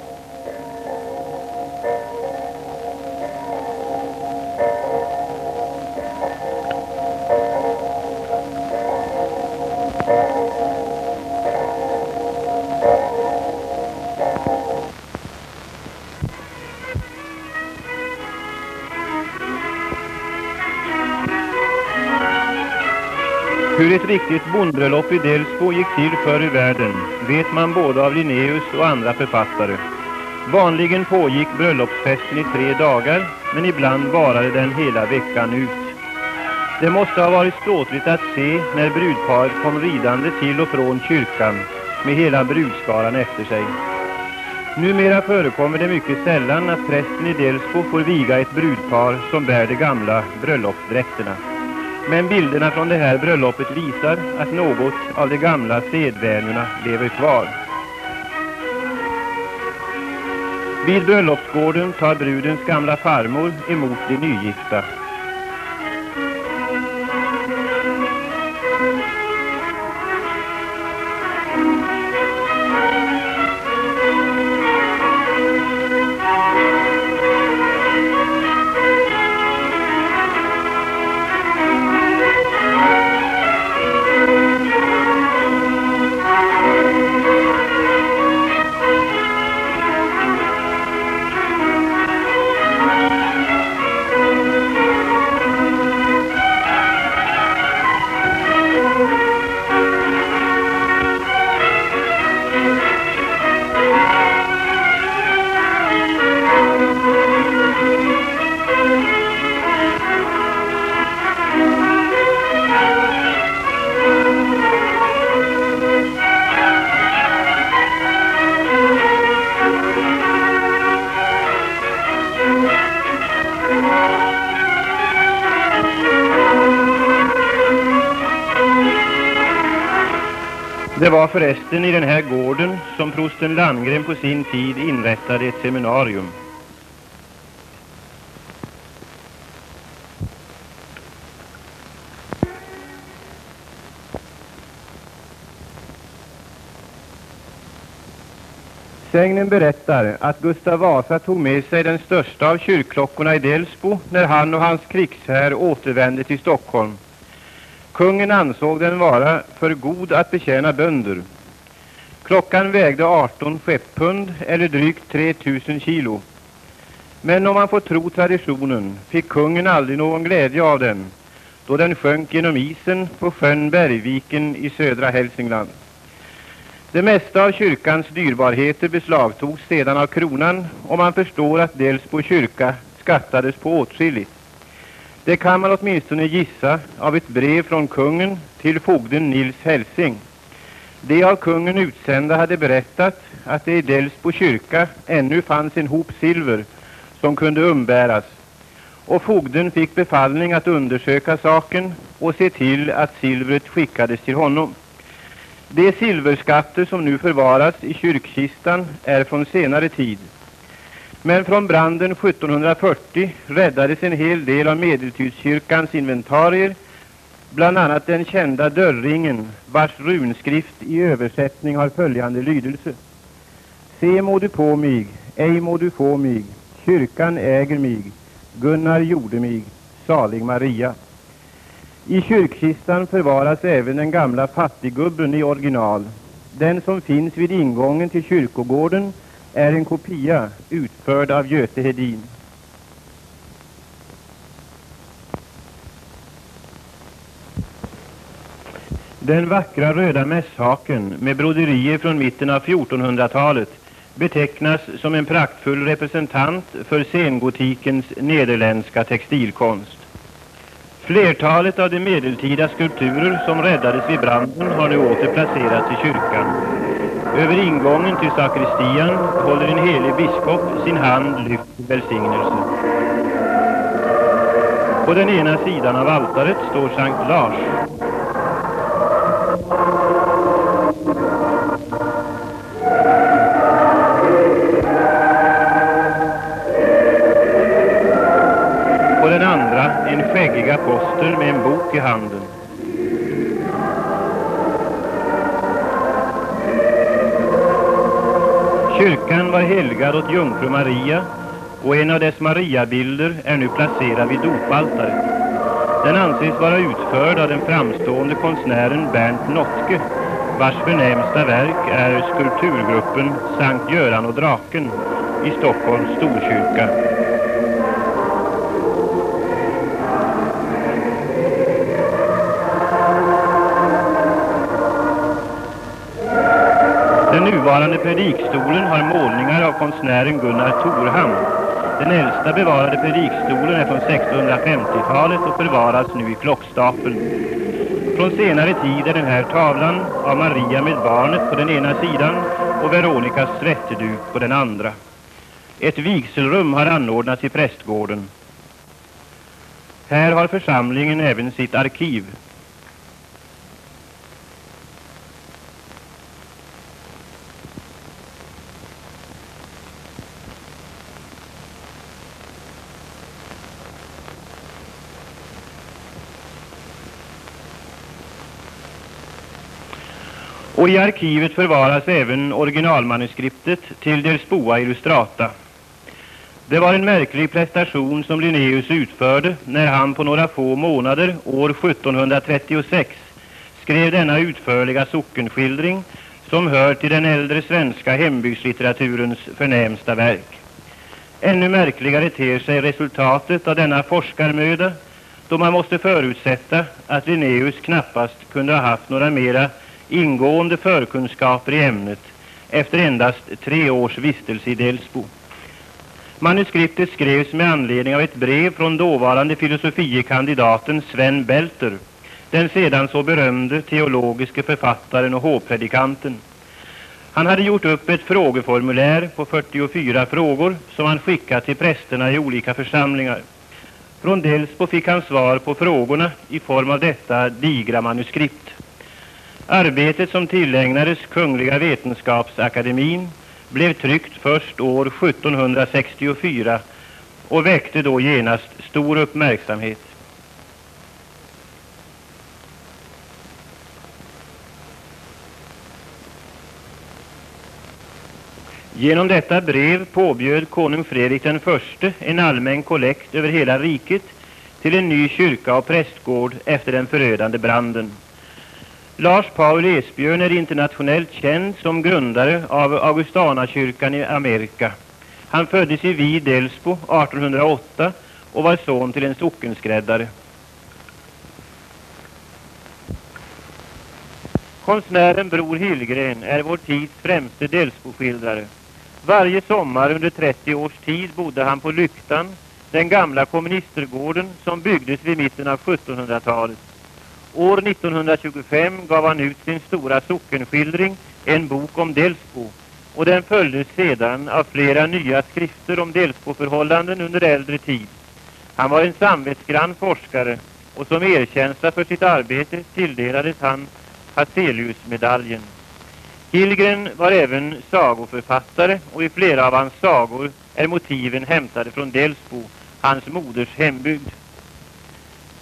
Hur ett riktigt bondbröllop i Delsbo gick till förr i världen vet man både av Linnéus och andra författare. Vanligen pågick bröllopsfesten i tre dagar, men ibland varade den hela veckan ut. Det måste ha varit ståtligt att se när brudparet kom ridande till och från kyrkan med hela brudskaran efter sig. Numera förekommer det mycket sällan att prästen i Delsbo får viga ett brudpar som bär de gamla bröllopsdräkterna. Men bilderna från det här bröllopet visar att något av de gamla sedvänjorna lever kvar. Vid bröllopsgården tar brudens gamla farmor emot de nygifta. Det var förresten i den här gården som prosten Landgren på sin tid inrättade ett seminarium. Sägnen berättar att Gustav Vasa tog med sig den största av kyrkklockorna i Delsbo när han och hans krigshär återvände till Stockholm. Kungen ansåg den vara för god att betjäna bönder. Klockan vägde arton skeppspund eller drygt tre tusen kilo. Men om man får tro traditionen fick kungen aldrig någon glädje av den, då den sjönk genom isen på sjön Bergviken i södra Hälsingland. Det mesta av kyrkans dyrbarheter beslagtogs sedan av kronan, och man förstår att Delsbo kyrka skattades på åtskilligt. Det kan man åtminstone gissa av ett brev från kungen till fogden Nils Hälsing. Det av kungen utsända hade berättat att det i Delsbo kyrka ännu fanns en hop silver som kunde umbäras, och fogden fick befallning att undersöka saken och se till att silvret skickades till honom. De silverskatter som nu förvaras i kyrkkistan är från senare tid. Men från branden sjuttonhundrafyrtio räddades en hel del av medeltidskyrkans inventarier, bland annat den kända dörringen, vars runskrift i översättning har följande lydelse: Se må du på mig, ej må du få mig, kyrkan äger mig, Gunnar gjorde mig, salig Maria. I kyrkkistan förvaras även den gamla fattiggubben i original. Den som finns vid ingången till kyrkogården är en kopia utförd av Göte Hedin. Den vackra röda mässhaken med broderier från mitten av fjortonhundratalet betecknas som en praktfull representant för sengotikens nederländska textilkonst. Flertalet av de medeltida skulpturer som räddades vid branden har nu åter placerats i kyrkan. Över ingången till sakristian håller en helig biskop sin hand lyft till välsignelse. På den ena sidan av altaret står Sankt Lars. På den andra en skäggig apostel med en bok i handen. Kyrkan var helgad åt jungfru Maria och en av dess Mariabilder är nu placerad vid dopaltaret. Den anses vara utförd av den framstående konstnären Bernt Notke, vars förnämsta verk är skulpturgruppen Sankt Göran och draken i Stockholms Storkyrka. Den nuvarande predikstolen har målningar av konstnären Gunnar Thorham. Den äldsta bevarade predikstolen är från sextonhundrafemtiotalet och förvaras nu i klockstapeln. Från senare tid är den här tavlan av Maria med barnet på den ena sidan och Veronikas svetteduk på den andra. Ett vigselrum har anordnats i prästgården. Här har församlingen även sitt arkiv. Och i arkivet förvaras även originalmanuskriptet till Delsboa Illustrata. Det var en märklig prestation som Linnaeus utförde när han på några få månader år sjuttonhundratrettiosex skrev denna utförliga sockenskildring som hör till den äldre svenska hembygdslitteraturens förnämsta verk. Ännu märkligare ter sig resultatet av denna forskarmöda, då man måste förutsätta att Linnaeus knappast kunde ha haft några mera ingående förkunskaper i ämnet efter endast tre års vistelse i Delsbo. Manuskriptet skrevs med anledning av ett brev från dåvarande filosofie kandidaten Sven Belter, den sedan så berömde teologiske författaren och hovpredikanten. Han hade gjort upp ett frågeformulär på fyrtiofyra frågor som han skickat till prästerna i olika församlingar. Från Delsbo fick han svar på frågorna i form av detta digra manuskript. Arbetet, som tillägnades Kungliga Vetenskapsakademin, blev tryckt först år sjuttonhundrasextiofyra och väckte då genast stor uppmärksamhet. Genom detta brev påbjöd konung Fredrik den förste en allmän kollekt över hela riket till en ny kyrka och prästgård efter den förödande branden. Lars Paul Esbjörn är internationellt känd som grundare av Augustanakyrkan i Amerika. Han föddes i Vid, Delsbo artonhundraåtta och var son till en sockenskräddare. Konstnären Bror Hillgren är vår tids främste Delsboskildrare. Varje sommar under trettio års tid bodde han på Lyktan, den gamla kommunistergården som byggdes vid mitten av sjuttonhundratalet. År nittonhundratjugofem gav han ut sin stora sockenskildring, en bok om Delsbo, och den följdes sedan av flera nya skrifter om Delsbo-förhållanden under äldre tid. Han var en samvetsgrann forskare och som erkänsla för sitt arbete tilldelades han Hazelius-medaljen. Hillgren var även sagoförfattare och i flera av hans sagor är motiven hämtade från Delsbo, hans moders hembygd.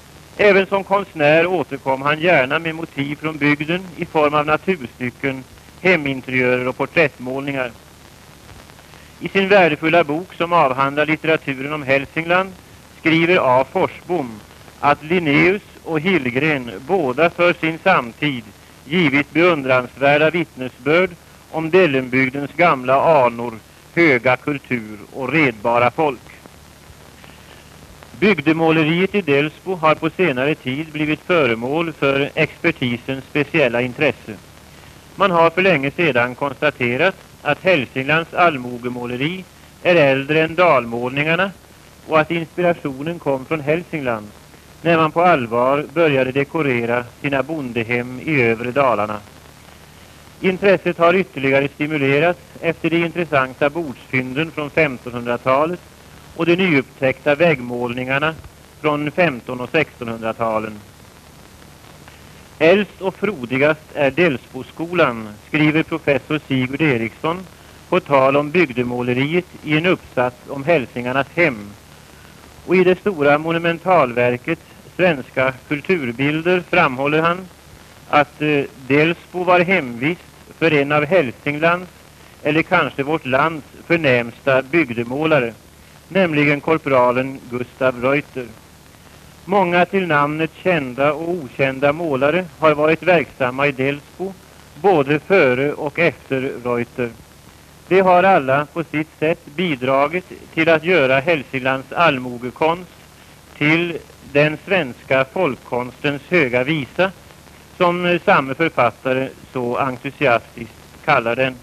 Även som konstnär återkom han gärna med motiv från bygden i form av naturstycken, heminteriörer och porträttmålningar. I sin värdefulla bok som avhandlar litteraturen om Hälsingland skriver A. Forsbom att Linnaeus och Hillgren båda för sin samtid givit beundransvärda vittnesbörd om Dellenbygdens gamla anor, höga kultur och redbara folk. Bygdemåleriet i Delsbo har på senare tid blivit föremål för expertisens speciella intresse. Man har för länge sedan konstaterat att Hälsinglands allmogemåleri är äldre än dalmålningarna och att inspirationen kom från Hälsingland när man på allvar började dekorera sina bondehem i övre Dalarna. Intresset har ytterligare stimulerats efter de intressanta bordsfynden från femtonhundratalet och de nyupptäckta väggmålningarna från femtonhundra- och sextonhundratalen. Äldst och frodigast är Delsboskolan, skriver professor Sigurd Eriksson på tal om bygdemåleriet i en uppsats om hälsingarnas hem. Och i det stora monumentalverket Svenska kulturbilder framhåller han att eh, Delsbo var hemvist för en av Hälsinglands, eller kanske vårt lands förnämsta bygdemålare, nämligen korpralen Gustav Reuter. Många till namnet kända och okända målare har varit verksamma i Delsbo både före och efter Reuter. De har alla på sitt sätt bidragit till att göra Hälsinglands allmogekonst till den svenska folkkonstens höga visa, som samme författare så entusiastiskt kallar den.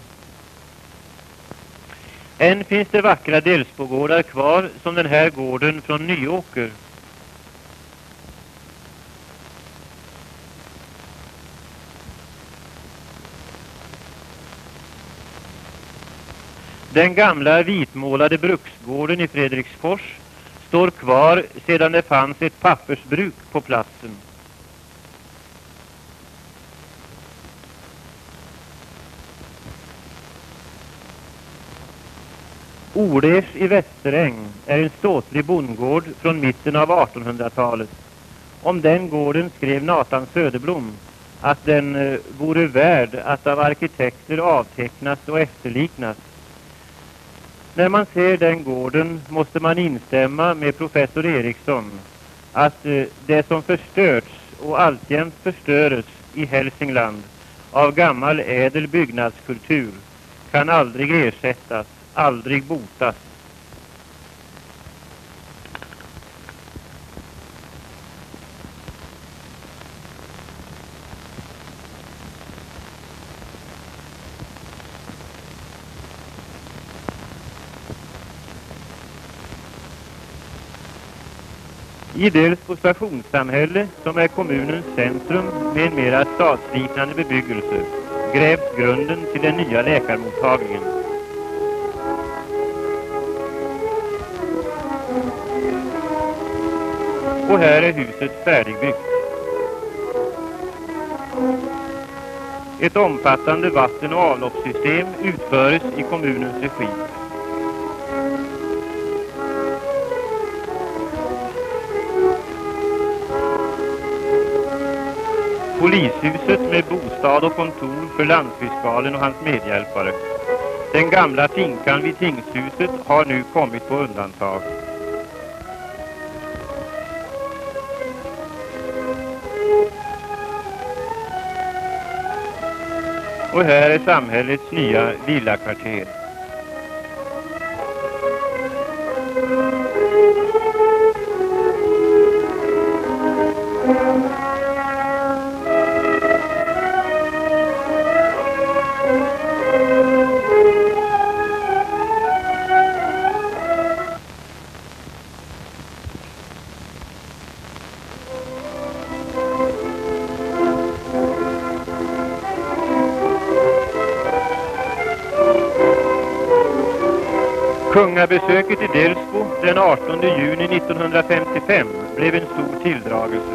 Än finns det vackra Delsbogårdar kvar, som den här gården från Nyåker. Den gamla vitmålade bruksgården i Fredriksfors står kvar sedan det fanns ett pappersbruk på platsen. Orders i Västeräng är en ståtlig bondgård från mitten av artonhundratalet. Om den gården skrev Nathan Söderblom att den vore värd att av arkitekter avtecknas och efterliknas. När man ser den gården måste man instämma med professor Eriksson att det som förstörts och alltjämt förstöres i Hälsingland av gammal ädel byggnadskultur kan aldrig ersättas, aldrig botas. I Delsbo stationssamhälle, som är kommunens centrum med en mera stadsliknande bebyggelse, grävs grunden till den nya läkarmottagningen. Och här är huset färdigbyggt. Ett omfattande vatten- och avloppssystem utföres i kommunens regi. Polishuset med bostad och kontor för landsfiskalen och hans medhjälpare. Den gamla finkan vid tingshuset har nu kommit på undantag. Och här är samhällets nya villakvarter. Kungabesöket i Delsbo den artonde juni nittonhundrafemtiofem blev en stor tilldragelse.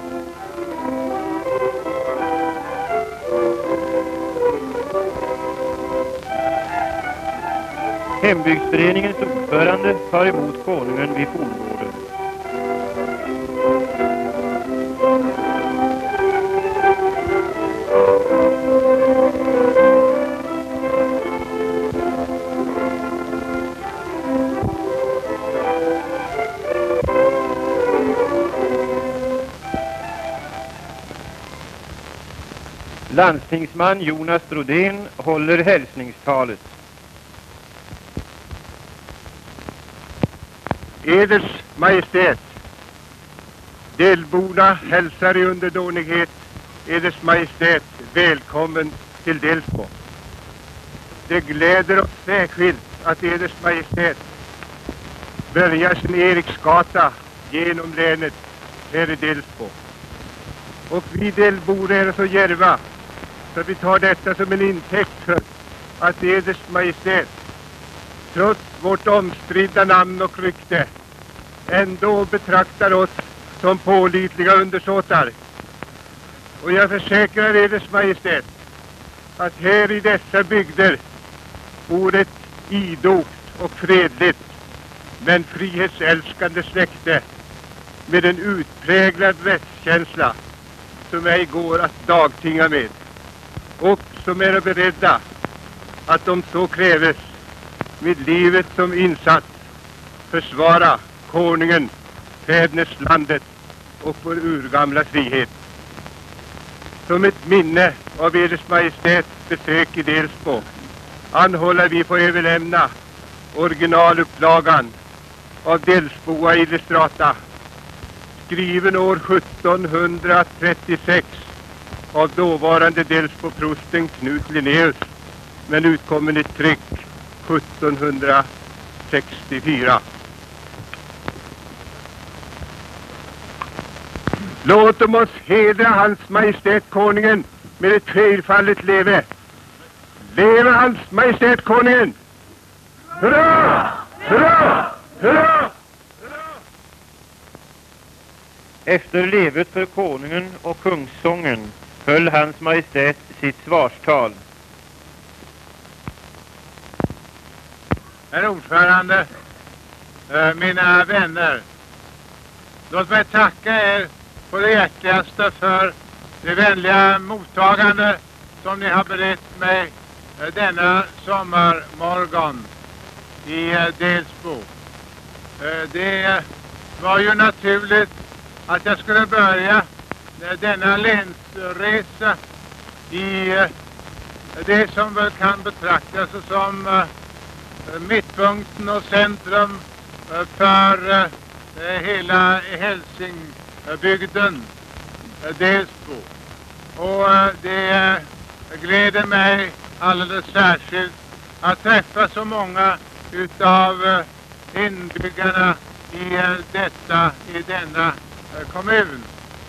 Hembygdsföreningens ordförande tar emot konungen vid forngården. Landstingsman Jonas Brodén håller hälsningstalet. Eders Majestät, Delborna hälsar i underdånighet Eders Majestät välkommen till Delsbo. Det gläder oss särskilt att Eders Majestät börjar sin Eriksgata genom länet här i Delsbo. Och vi delbor är så djärva så vi tar detta som en intäkt för att Eders Majestät trots vårt omstridda namn och rykte ändå betraktar oss som pålitliga undersåtar. Och jag försäkrar Eders Majestät att här i dessa bygder bor ett idogt och fredligt men frihetsälskande släkte med en utpräglad rättskänsla som ej går att dagtinga med och som är beredda att om så kräves med livet som insats försvara konungen, fäderneslandet och vår urgamla frihet. Som ett minne av Eders Majestäts besök i Delsbo anhåller vi på överlämna originalupplagan av Delsboa Illustrata, skriven år sjuttonhundratrettiosex av dåvarande Delsboprosten Knut Linnaeus, men utkommen i tryck sjuttonhundrasextiofyra. Låt oss hedra Hans Majestät Konungen med ett fyrfaldigt leve. Leve Hans Majestät Konungen! Hurra! Hurra! Hurra! Efter levet för konungen och kungssången höll Hans Majestät sitt svarstal. Herr ordförande, mina vänner, låt mig tacka er på det hjärtligaste för det vänliga mottagande som ni har berett mig denna sommarmorgon i Delsbo. Det var ju naturligt att jag skulle börja denna länsresa i det som väl kan betraktas som mittpunkten och centrum för hela Hälsingbygden, Delsbo. Och det gläder mig alldeles särskilt att träffa så många utav inbyggarna i detta, i denna kommun.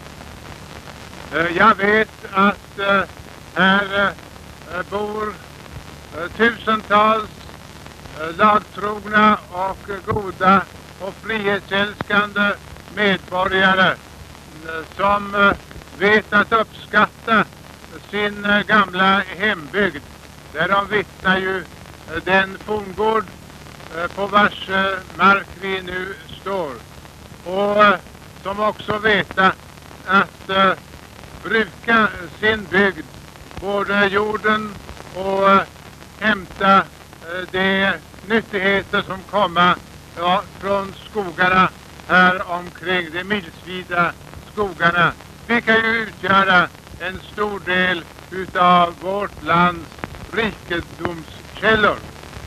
Jag vet att här bor tusentals lagtrogna och goda och frihetsälskande medborgare som vet att uppskatta sin gamla hembygd. Därom vittnar ju den forngård på vars mark vi nu står. Och som också veta att bruka sin bygd, både jorden och hämta de nyttigheter som kommer ja, från skogarna här omkring, de milsvida skogarna, vilka ju utgöra en stor del utav vårt lands rikedomskällor.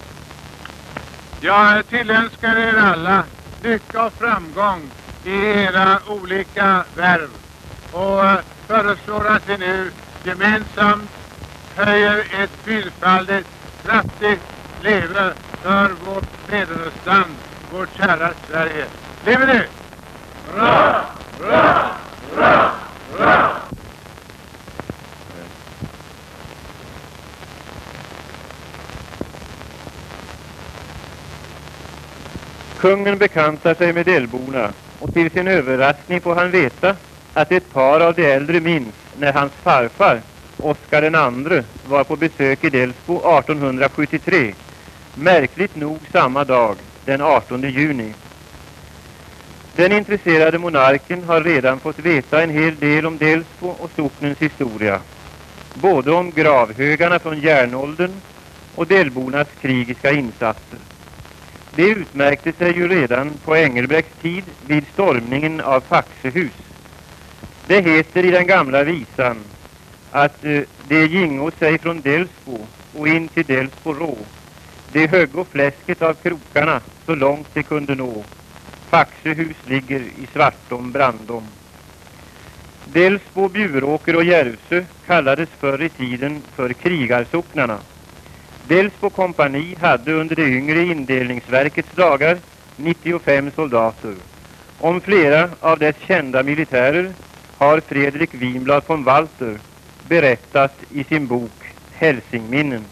Jag tillönskar er alla lycka och framgång i era olika värv och föreslår att vi nu gemensamt höjer ett fyrfaldigt kraftigt leve för vårt fädernesland, vårt kära Sverige. Leve nu! Hurra! Hurra! Hurra! Hurra! Kungen bekantar sig med delborna och till sin överraskning får han veta att ett par av de äldre minns när hans farfar, Oskar den andre, var på besök i Delsbo artonhundrasjuttiotre, märkligt nog samma dag, den artonde juni. Den intresserade monarken har redan fått veta en hel del om Delsbo och socknens historia, både om gravhögarna från järnåldern och delbornas krigiska insatser. Det utmärkte sig ju redan på Engelbrekts tid vid stormningen av Faxehus. Det heter i den gamla visan att eh, det gingo sig från Delsbo och in till Delsbo rå. Det högg och fläsket av krokarna så långt det kunde nå. Faxehus ligger i Svartom Brandom. Delsbo, Bjuråker och Järvsö kallades förr i tiden för krigarsocknarna. Delsbo kompani hade under det yngre indelningsverkets dagar nittiofem soldater. Om flera av dess kända militärer har Fredrik Winblad von Walter berättat i sin bok Hälsingminnen.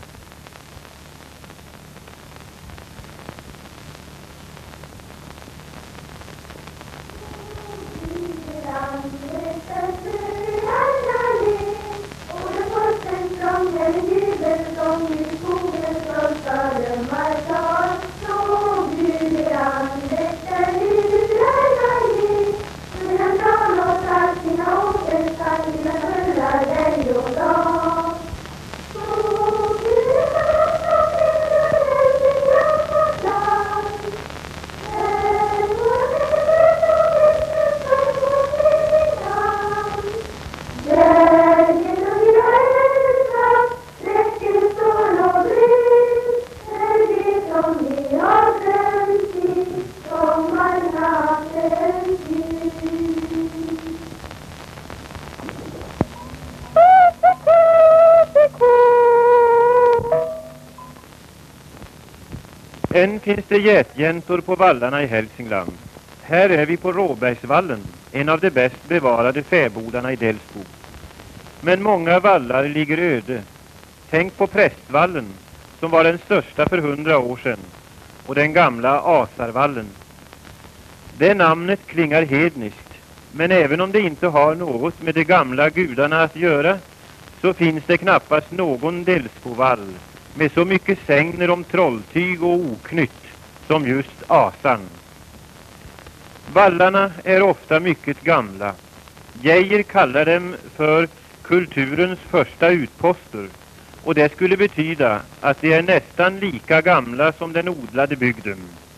Än finns det getjäntor på vallarna i Hälsingland. Här är vi på Råbergsvallen, en av de bäst bevarade fäbodarna i Delsbo. Men många vallar ligger öde. Tänk på Prästvallen, som var den största för hundra år sedan, och den gamla Asarvallen. Det namnet klingar hedniskt, men även om det inte har något med de gamla gudarna att göra, så finns det knappast någon Delsbovall med så mycket sägner om trolltyg och oknytt som just Asan. Vallarna är ofta mycket gamla. Geijer kallar dem för kulturens första utposter, och det skulle betyda att de är nästan lika gamla som den odlade bygden.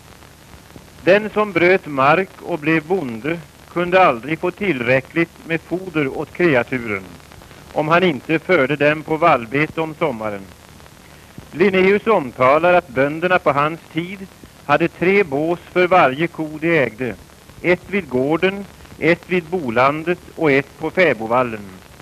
Den som bröt mark och blev bonde kunde aldrig få tillräckligt med foder åt kreaturen, om han inte förde dem på vallbete om sommaren. Linnaeus omtalar att bönderna på hans tid hade tre bås för varje ko de ägde. Ett vid gården, ett vid bolandet och ett på fäbovallen.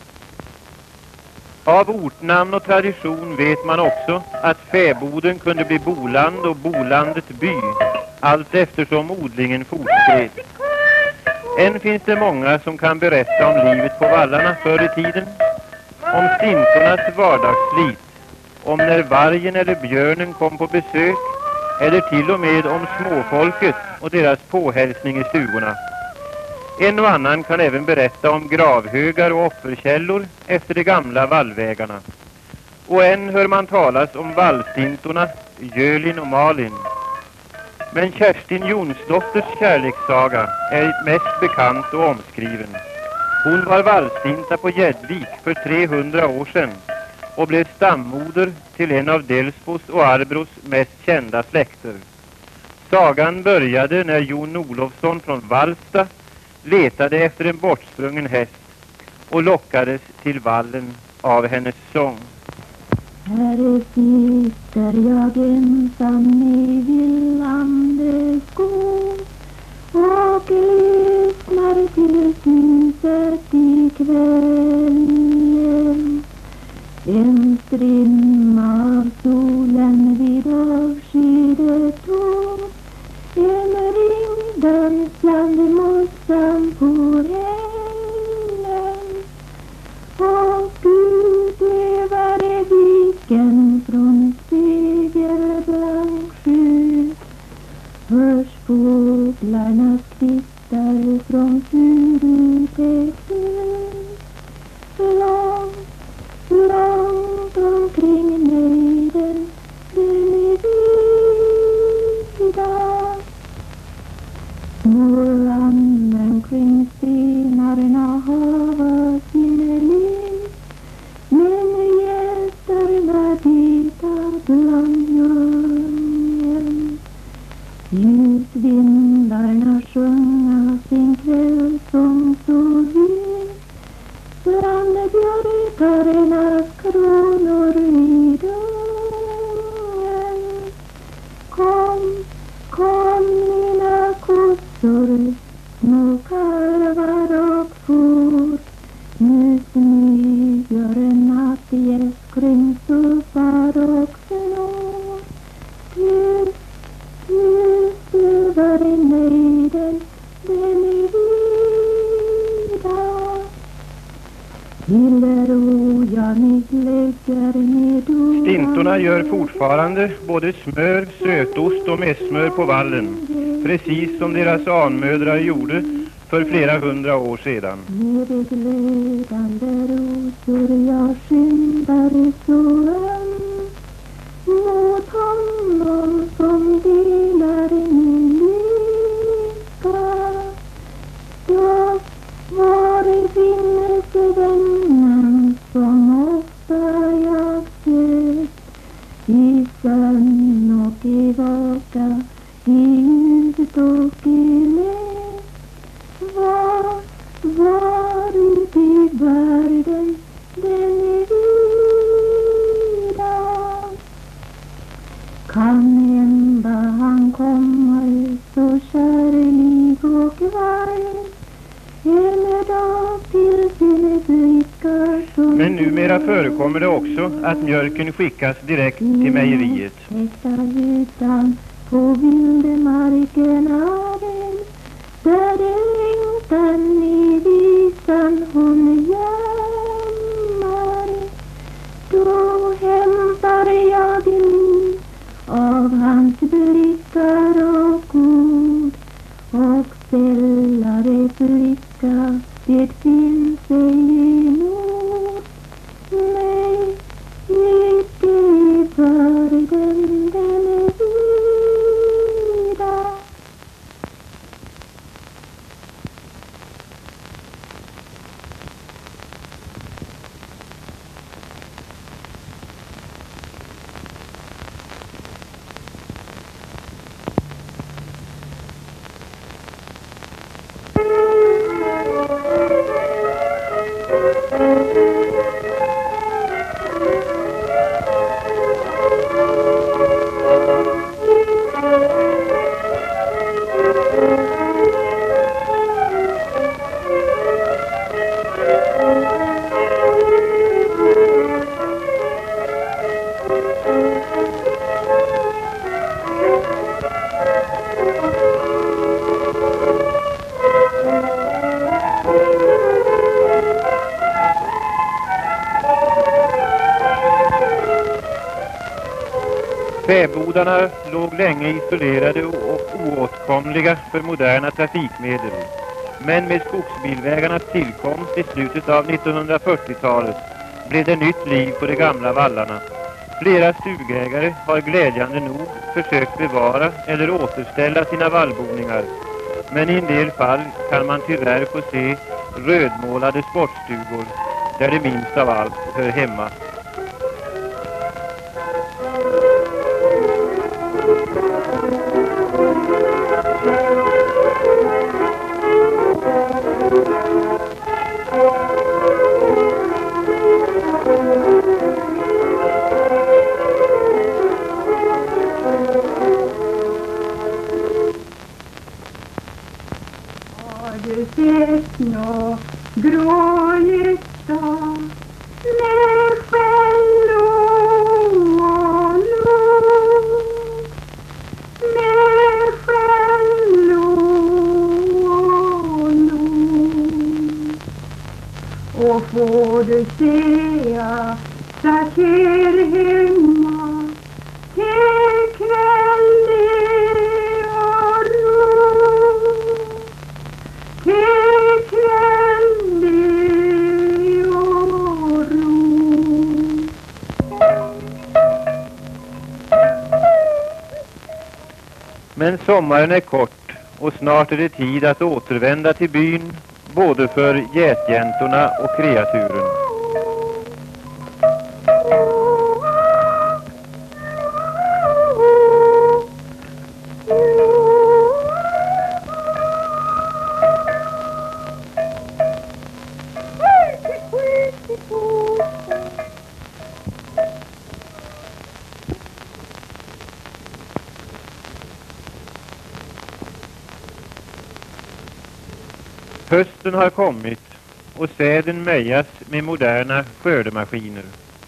Av ortnamn och tradition vet man också att fäboden kunde bli boland och bolandet by, allt eftersom odlingen fortskred. Än finns det många som kan berätta om livet på vallarna förr i tiden, om stintornas vardagsslit, om när vargen eller björnen kom på besök, eller till och med om småfolket och deras påhälsning i stugorna. En och annan kan även berätta om gravhögar och offerkällor efter de gamla vallvägarna. Och än hör man talas om vallstintorna Jölin och Malin. Men Kerstin Jonsdotters kärlekssaga är mest bekant och omskriven. Hon var vallstinta på Gäddvik för trehundra år sedan och blev stammoder till en av Delsbos och Arbros mest kända släkter. Sagan började när Jon Olofsson från Vallsta letade efter en bortsprungen häst och lockades till vallen av hennes sång. Här sitter jag ensam i villande skog och lyssnar till snuset i kvällen. En strimma av solen vid avskydet torn, en ringdansande mossan på hällen. Och utövade viken från segelblank sjö, hörs fåglarnas kvistar från furutäcken. Långt, långt omkring mig den, den är vida. Morgonen kring stenarna hava sin liv, men gästerna dita bland djungeln. Ljusvindarna sjunga sin kvällsång så vild, bland björkar och kalvar och får. Nu smyger en nattgäst kring suffar och snår. Tyst, tyst över nejden, den är vida. Till ro jag mitt lägger med ord. Stintorna gör fortfarande både smör, sötost och mässmör på vallen, precis som deras anmödrar gjorde för flera hundra år sedan. Med de glödande rosor jag skyndar så öm mot honom som delar min lycka. Då var det finnesvännen som ofta jag sökt i sömn och i vaka, i ljus och i lek. Var, var ute i världen den är vida. Kan hända han kommer så kärlig och varm, eller då till sina blickar som... Men numera förekommer det också att mjölken skickas direkt till mejeriet. Utan på vildmarkerna där det längtan i visan hon gömmar. Då hämtar jag in av hans blickar och ord och ställare flicka, det finns ej ord. Nej, mitt i världen den är vida. Fäbodarna låg länge isolerade och oåtkomliga för moderna trafikmedel. Men med skogsbilvägarnas tillkomst i slutet av nittonhundrafyrtiotalet blev det nytt liv på de gamla vallarna. Flera stugägare har glädjande nog försökt bevara eller återställa sina vallboningar. Men i en del fall kan man tyvärr få se rödmålade sportstugor där det minst av allt hör hemma. Har du sett nå gråljusdag med skällor och låg, med skällor och låg? Och får du se att här hemma till kväll och ro, till kväll och ro. Men sommaren är kort och snart är det tid att återvända till byn, både för getjäntorna och kreaturen. Hösten har kommit och säden mejas med moderna skördemaskiner.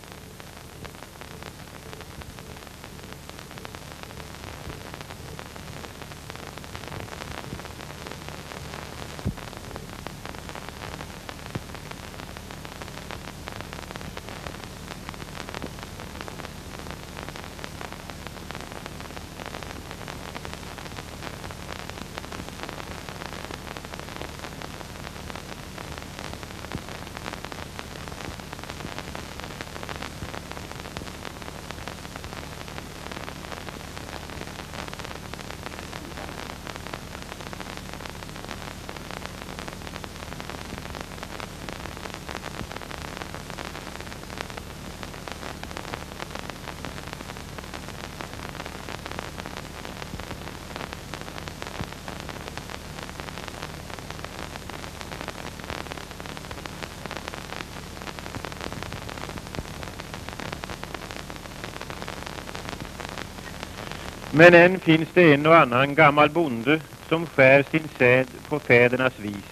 Men än finns det en och annan gammal bonde som skär sin säd på fädernas vis.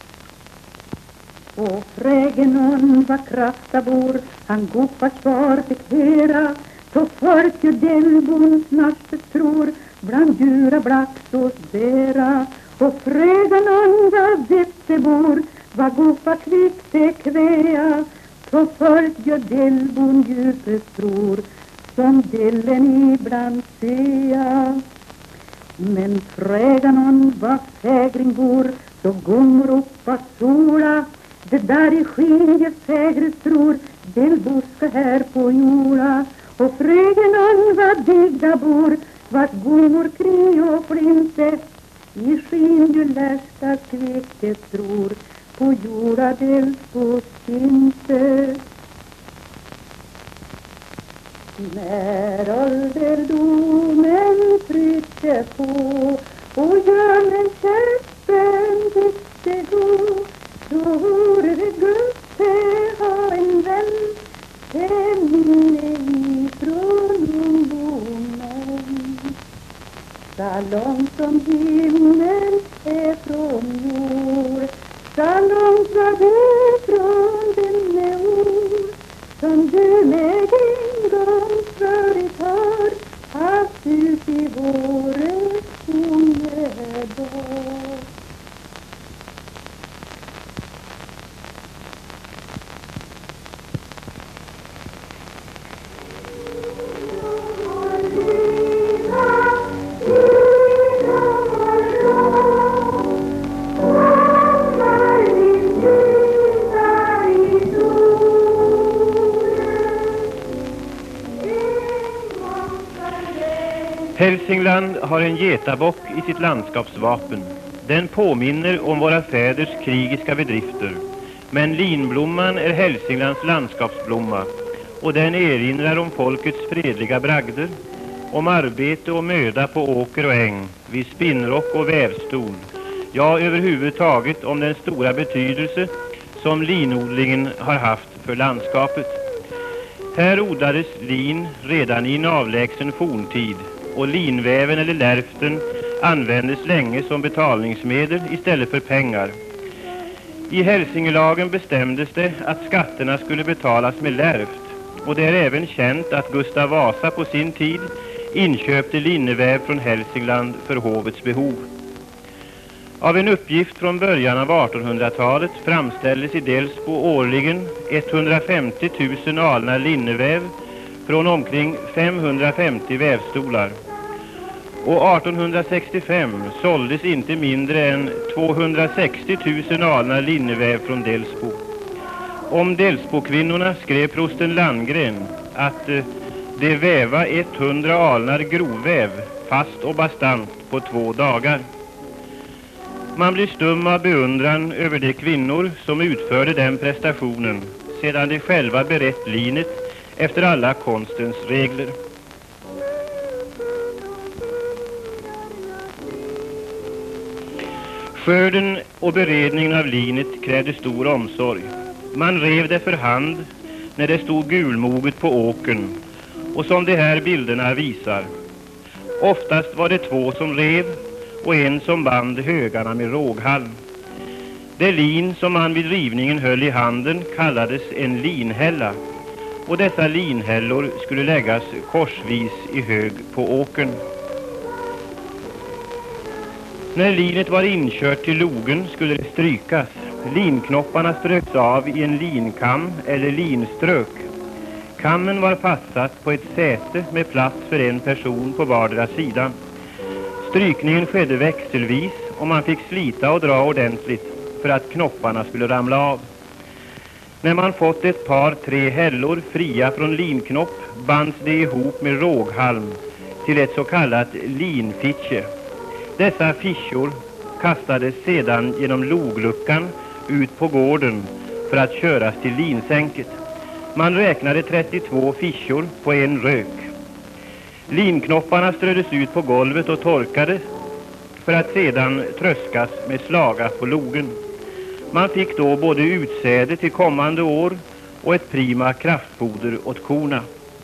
Och frägen var kraftabor, han goppas var bekära, så folk ju den bondsnaste tror, bland djura blacks och bära. Och frägen var vettebor, var gopa kvickt kväa, så folk ju den bonddjupet tror, som delen ibland sea. Men fräganon var fägringbor, så gummor upp att sola, det där i skinje fägre tror, den boska här på jorda. Och fräganon var digdabor, vart gummor kri och flinte, i skinje lärsta kvickt tror, på jorda del på inte. När ålderdomen tryckte på och hjärnen käppen tyckte gå, då vore det gott att ha en vän, en minne ifrån ungdomen. Så långt som himlen är från jord, så långt var det från denne ord, som du med en gång förut har haft ut i vårens ungedag. Hälsingland har en getabock i sitt landskapsvapen. Den påminner om våra fäders krigiska bedrifter. Men linblomman är Hälsinglands landskapsblomma, och den erinrar om folkets fredliga bragder, om arbete och möda på åker och äng, vid spinnrock och vävstol, ja överhuvudtaget om den stora betydelse som linodlingen har haft för landskapet. Här odlades lin redan i en avlägsen forntid, och linväven eller lärften användes länge som betalningsmedel istället för pengar. I Hälsingelagen bestämdes det att skatterna skulle betalas med lärft, och det är även känt att Gustav Vasa på sin tid inköpte linneväv från Hälsingland för hovets behov. Av en uppgift från början av artonhundratalet framställdes i Delsbo årligen etthundrafemtio tusen alnar linneväv från omkring femhundrafemtio vävstolar. Och artonhundrasextiofem såldes inte mindre än tvåhundrasextio tusen alnar linneväv från Delsbo. Om Delsbo-kvinnorna skrev prosten Landgren att eh, de väva etthundra alnar grovväv fast och bastant på två dagar. Man blir stum av beundran över de kvinnor som utförde den prestationen, sedan de själva berett linet efter alla konstens regler. Skörden och beredningen av linet krävde stor omsorg. Man rev det för hand när det stod gulmoget på åkern, och som de här bilderna visar. Oftast var det två som rev och en som band högarna med råghalm. Det lin som man vid rivningen höll i handen kallades en linhälla, och dessa linhällor skulle läggas korsvis i hög på åkern. När linet var inkört till logen skulle det strykas. Linknopparna ströks av i en linkam eller linströk. Kammen var fastsatt på ett säte med plats för en person på vardera sidan. Strykningen skedde växelvis och man fick slita och dra ordentligt för att knopparna skulle ramla av. När man fått ett par tre hällor fria från linknopp bands det ihop med råghalm till ett så kallat linfitche. Dessa fischor kastades sedan genom logluckan ut på gården för att köras till linsänket. Man räknade trettiotvå fischor på en rök. Linknopparna ströddes ut på golvet och torkades för att sedan tröskas med slaga på logen. Man fick då både utsäde till kommande år och ett prima kraftfoder åt korna.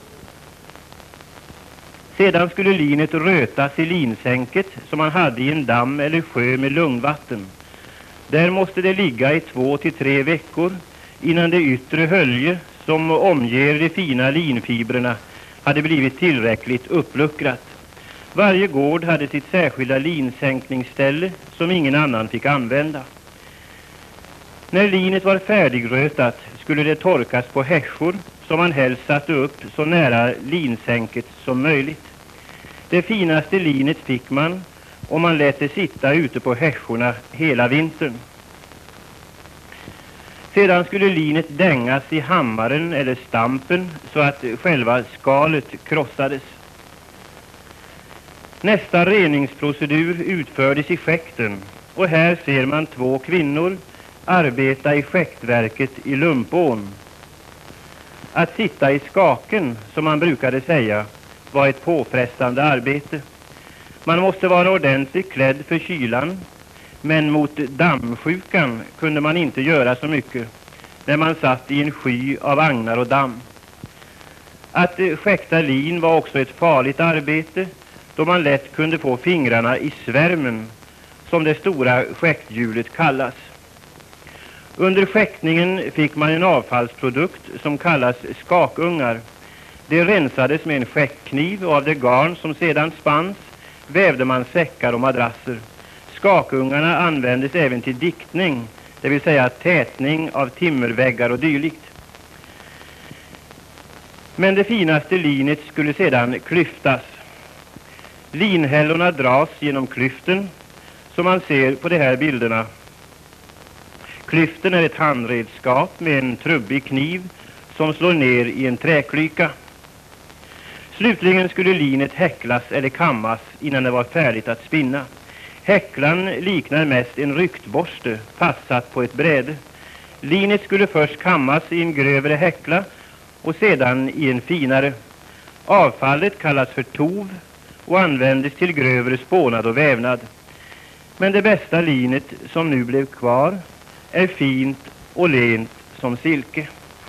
Sedan skulle linet rötas i linsänket som man hade i en damm eller sjö med lugnvatten. Där måste det ligga i två till tre veckor innan det yttre hölje som omger de fina linfibrerna hade blivit tillräckligt uppluckrat. Varje gård hade sitt särskilda linsänkningsställe som ingen annan fick använda. När linet var färdigrötat skulle det torkas på häschor som man helst satte upp så nära linsänket som möjligt. Det finaste linet fick man om man lät det sitta ute på häschorna hela vintern. Sedan skulle linet dängas i hammaren eller stampen så att själva skalet krossades. Nästa reningsprocedur utfördes i skäkten, och här ser man två kvinnor arbeta i skäktverket i Lumpån. Att sitta i skaken, som man brukade säga, var ett påfrestande arbete. Man måste vara ordentligt klädd för kylan, men mot dammsjukan kunde man inte göra så mycket när man satt i en sky av agnar och damm. Att skäkta lin var också ett farligt arbete, då man lätt kunde få fingrarna i svärmen, som det stora skäkthjulet kallas. Under skäktningen fick man en avfallsprodukt som kallas skakungar. Det rensades med en skäktkniv, och av det garn som sedan spanns vävde man säckar och madrasser. Skakungarna användes även till diktning, det vill säga tätning av timmerväggar och dylikt. Men det finaste linet skulle sedan klyftas. Linhällorna dras genom klyften, som man ser på de här bilderna. Klyften är ett handredskap med en trubbig kniv som slår ner i en träklyka. Slutligen skulle linet häcklas eller kammas innan det var färdigt att spinna. Häcklan liknar mest en ryktborste fastsatt på ett bräde. Linet skulle först kammas i en grövre häckla och sedan i en finare. Avfallet kallas för tov och användes till grövre spånad och vävnad. Men det bästa linet som nu blev kvar är fint och lent som silke.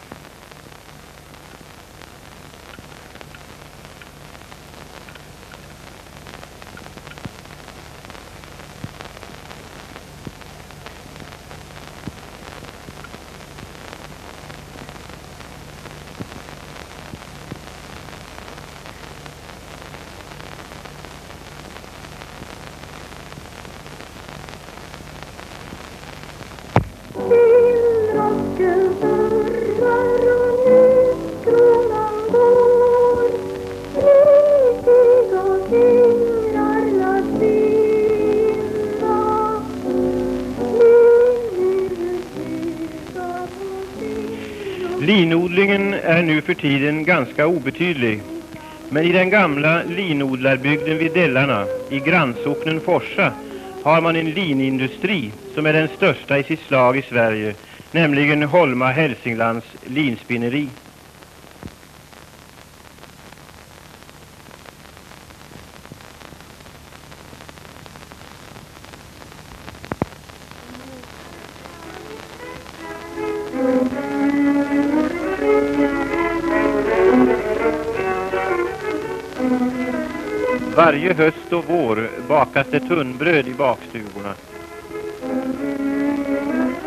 Linodlingen är nu för tiden ganska obetydlig, men i den gamla linodlarbygden vid Dellarna, i grannsocknen Forsa, har man en linindustri som är den största i sitt slag i Sverige, nämligen Holma Hälsinglands linspinneri. Varje höst och vår bakas det tunnbröd i bakstugorna.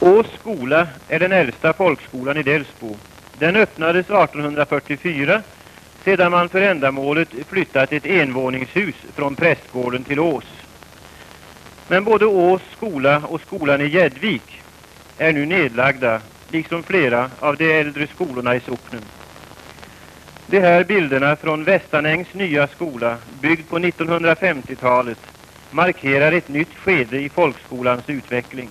Ås skola är den äldsta folkskolan i Delsbo. Den öppnades arton fyrtiofyra sedan man för ändamålet flyttat ett envåningshus från prästgården till Ås. Men både Ås skola och skolan i Gäddvik är nu nedlagda, liksom flera av de äldre skolorna i socknen. De här bilderna från Västanängs nya skola, byggd på nittonhundrafemtiotalet, markerar ett nytt skede i folkskolans utveckling.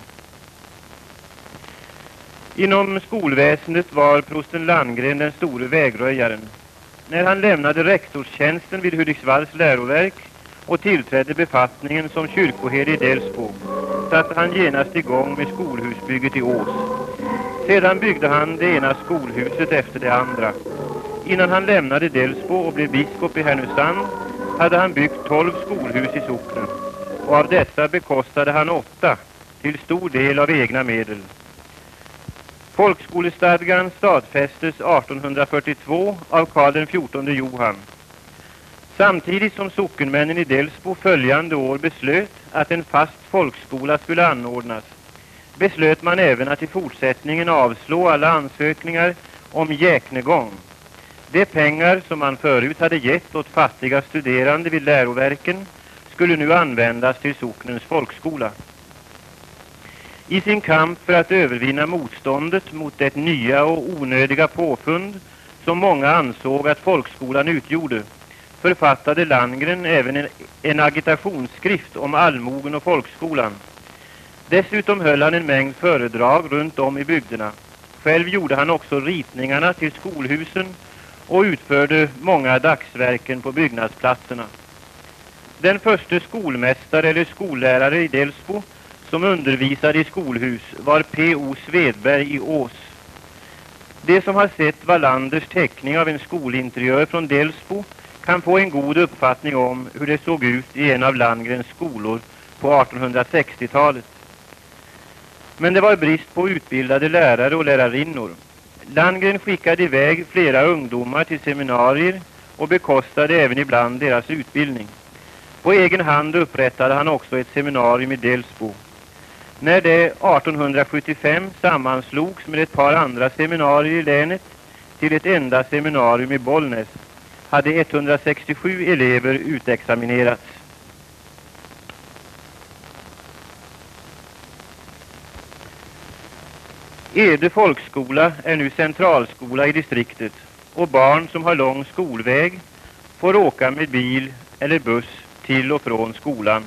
Inom skolväsendet var prosten Landgren den store vägröjaren. När han lämnade rektorstjänsten vid Hudiksvalls läroverk och tillträdde befattningen som kyrkoherde i Delsbo, satte han genast igång med skolhusbygget i Ås. Sedan byggde han det ena skolhuset efter det andra. Innan han lämnade Delsbo och blev biskop i Härnösand hade han byggt tolv skolhus i socknen, och av dessa bekostade han åtta, till stor del av egna medel. Folkskolestadgan stadfästes arton fyrtiotvå av Karl den fjortonde Johan. Samtidigt som sockenmännen i Delsbo följande år beslöt att en fast folkskola skulle anordnas, beslöt man även att i fortsättningen avslå alla ansökningar om jäknegång. De pengar som man förut hade gett åt fattiga studerande vid läroverken skulle nu användas till socknens folkskola. I sin kamp för att övervinna motståndet mot det nya och onödiga påfund som många ansåg att folkskolan utgjorde, författade Landgren även en, en agitationsskrift om allmogen och folkskolan. Dessutom höll han en mängd föredrag runt om i bygderna. Själv gjorde han också ritningarna till skolhusen och utförde många dagsverken på byggnadsplatserna. Den första skolmästare eller skollärare i Delsbo som undervisade i skolhus var P O Svedberg i Ås. De som har sett Wallanders teckning av en skolinteriör från Delsbo kan få en god uppfattning om hur det såg ut i en av Landgrens skolor på artonhundrasextiotalet. Men det var brist på utbildade lärare och lärarinnor. Landgren skickade iväg flera ungdomar till seminarier och bekostade även ibland deras utbildning. På egen hand upprättade han också ett seminarium i Delsbo. När det arton sjuttiofem sammanslogs med ett par andra seminarier i länet till ett enda seminarium i Bollnäs, hade etthundrasextiosju elever utexaminerats. Ede folkskola är nu centralskola i distriktet, och barn som har lång skolväg får åka med bil eller buss till och från skolan.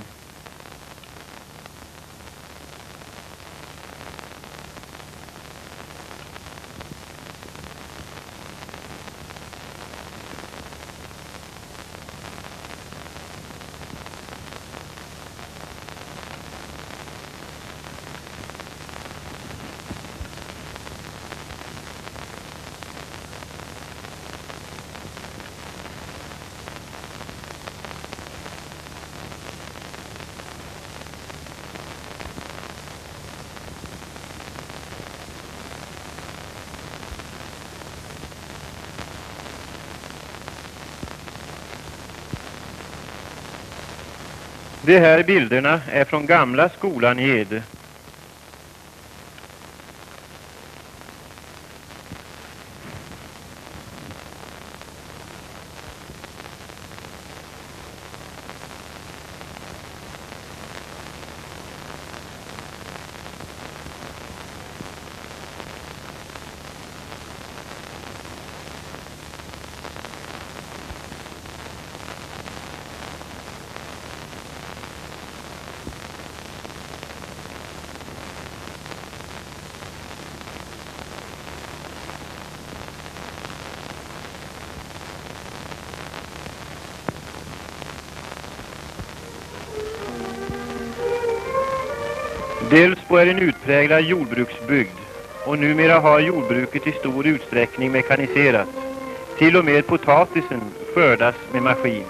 De här bilderna är från gamla skolan i Ede. Delsbo är en utpräglad jordbruksbygd, och numera har jordbruket i stor utsträckning mekaniserats. Till och med potatisen skördas med maskin.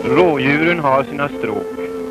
Rådjuren har sina stråk.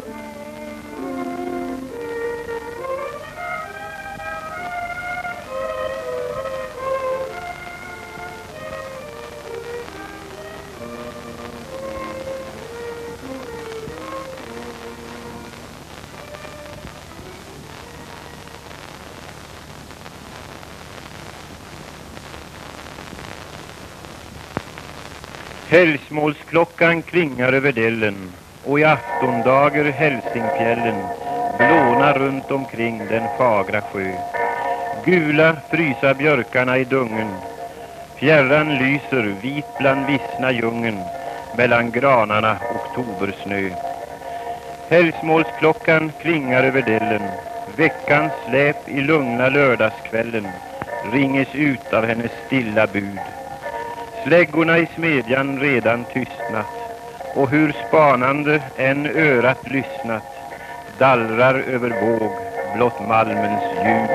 Helgsmålsklockan klingar över dällen och i aftondager Hälsingfjällen blånar runt omkring den fagra sjö. Gula frysa björkarna i dungen, fjärran lyser vit bland vissna djungeln mellan granarna oktobersnö. Helgsmålsklockan klingar över dällen, veckans släp i lugna lördagskvällen ringes ut av hennes stilla bud. Släggorna i smedjan redan tystnat, och hur spanande än örat lyssnat dallrar över våg blott malmens ljud.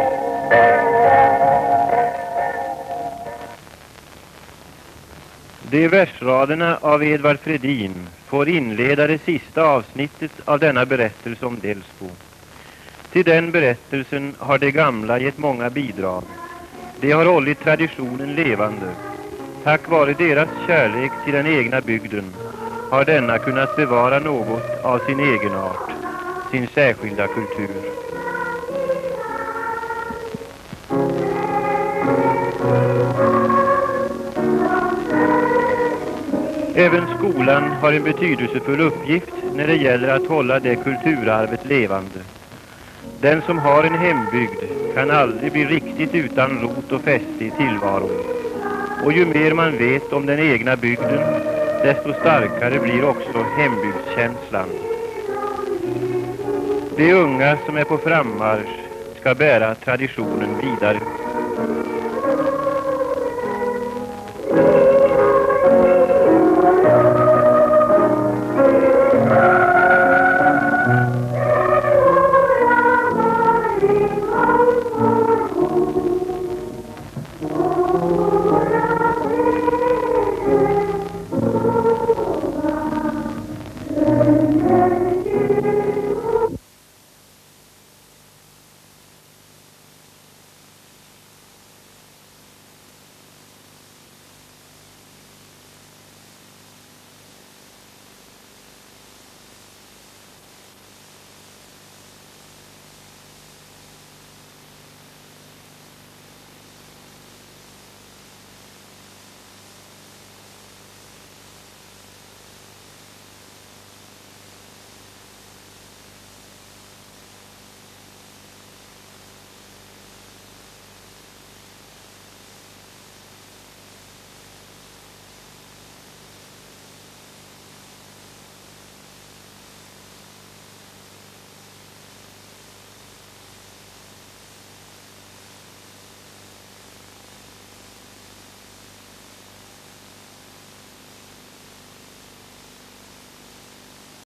De versraderna av Edvard Fredin får inleda det sista avsnittet av denna berättelse om Delsbo. Till den berättelsen har de gamla gett många bidrag. De har hållit traditionen levande. Tack vare deras kärlek till den egna bygden har denna kunnat bevara något av sin egenart, sin särskilda kultur. Även skolan har en betydelsefull uppgift när det gäller att hålla det kulturarvet levande. Den som har en hembygd kan aldrig bli riktigt utan rot och fäste i tillvaron. Och ju mer man vet om den egna bygden, desto starkare blir också hembygdskänslan. De unga som är på frammarsch ska bära traditionen vidare.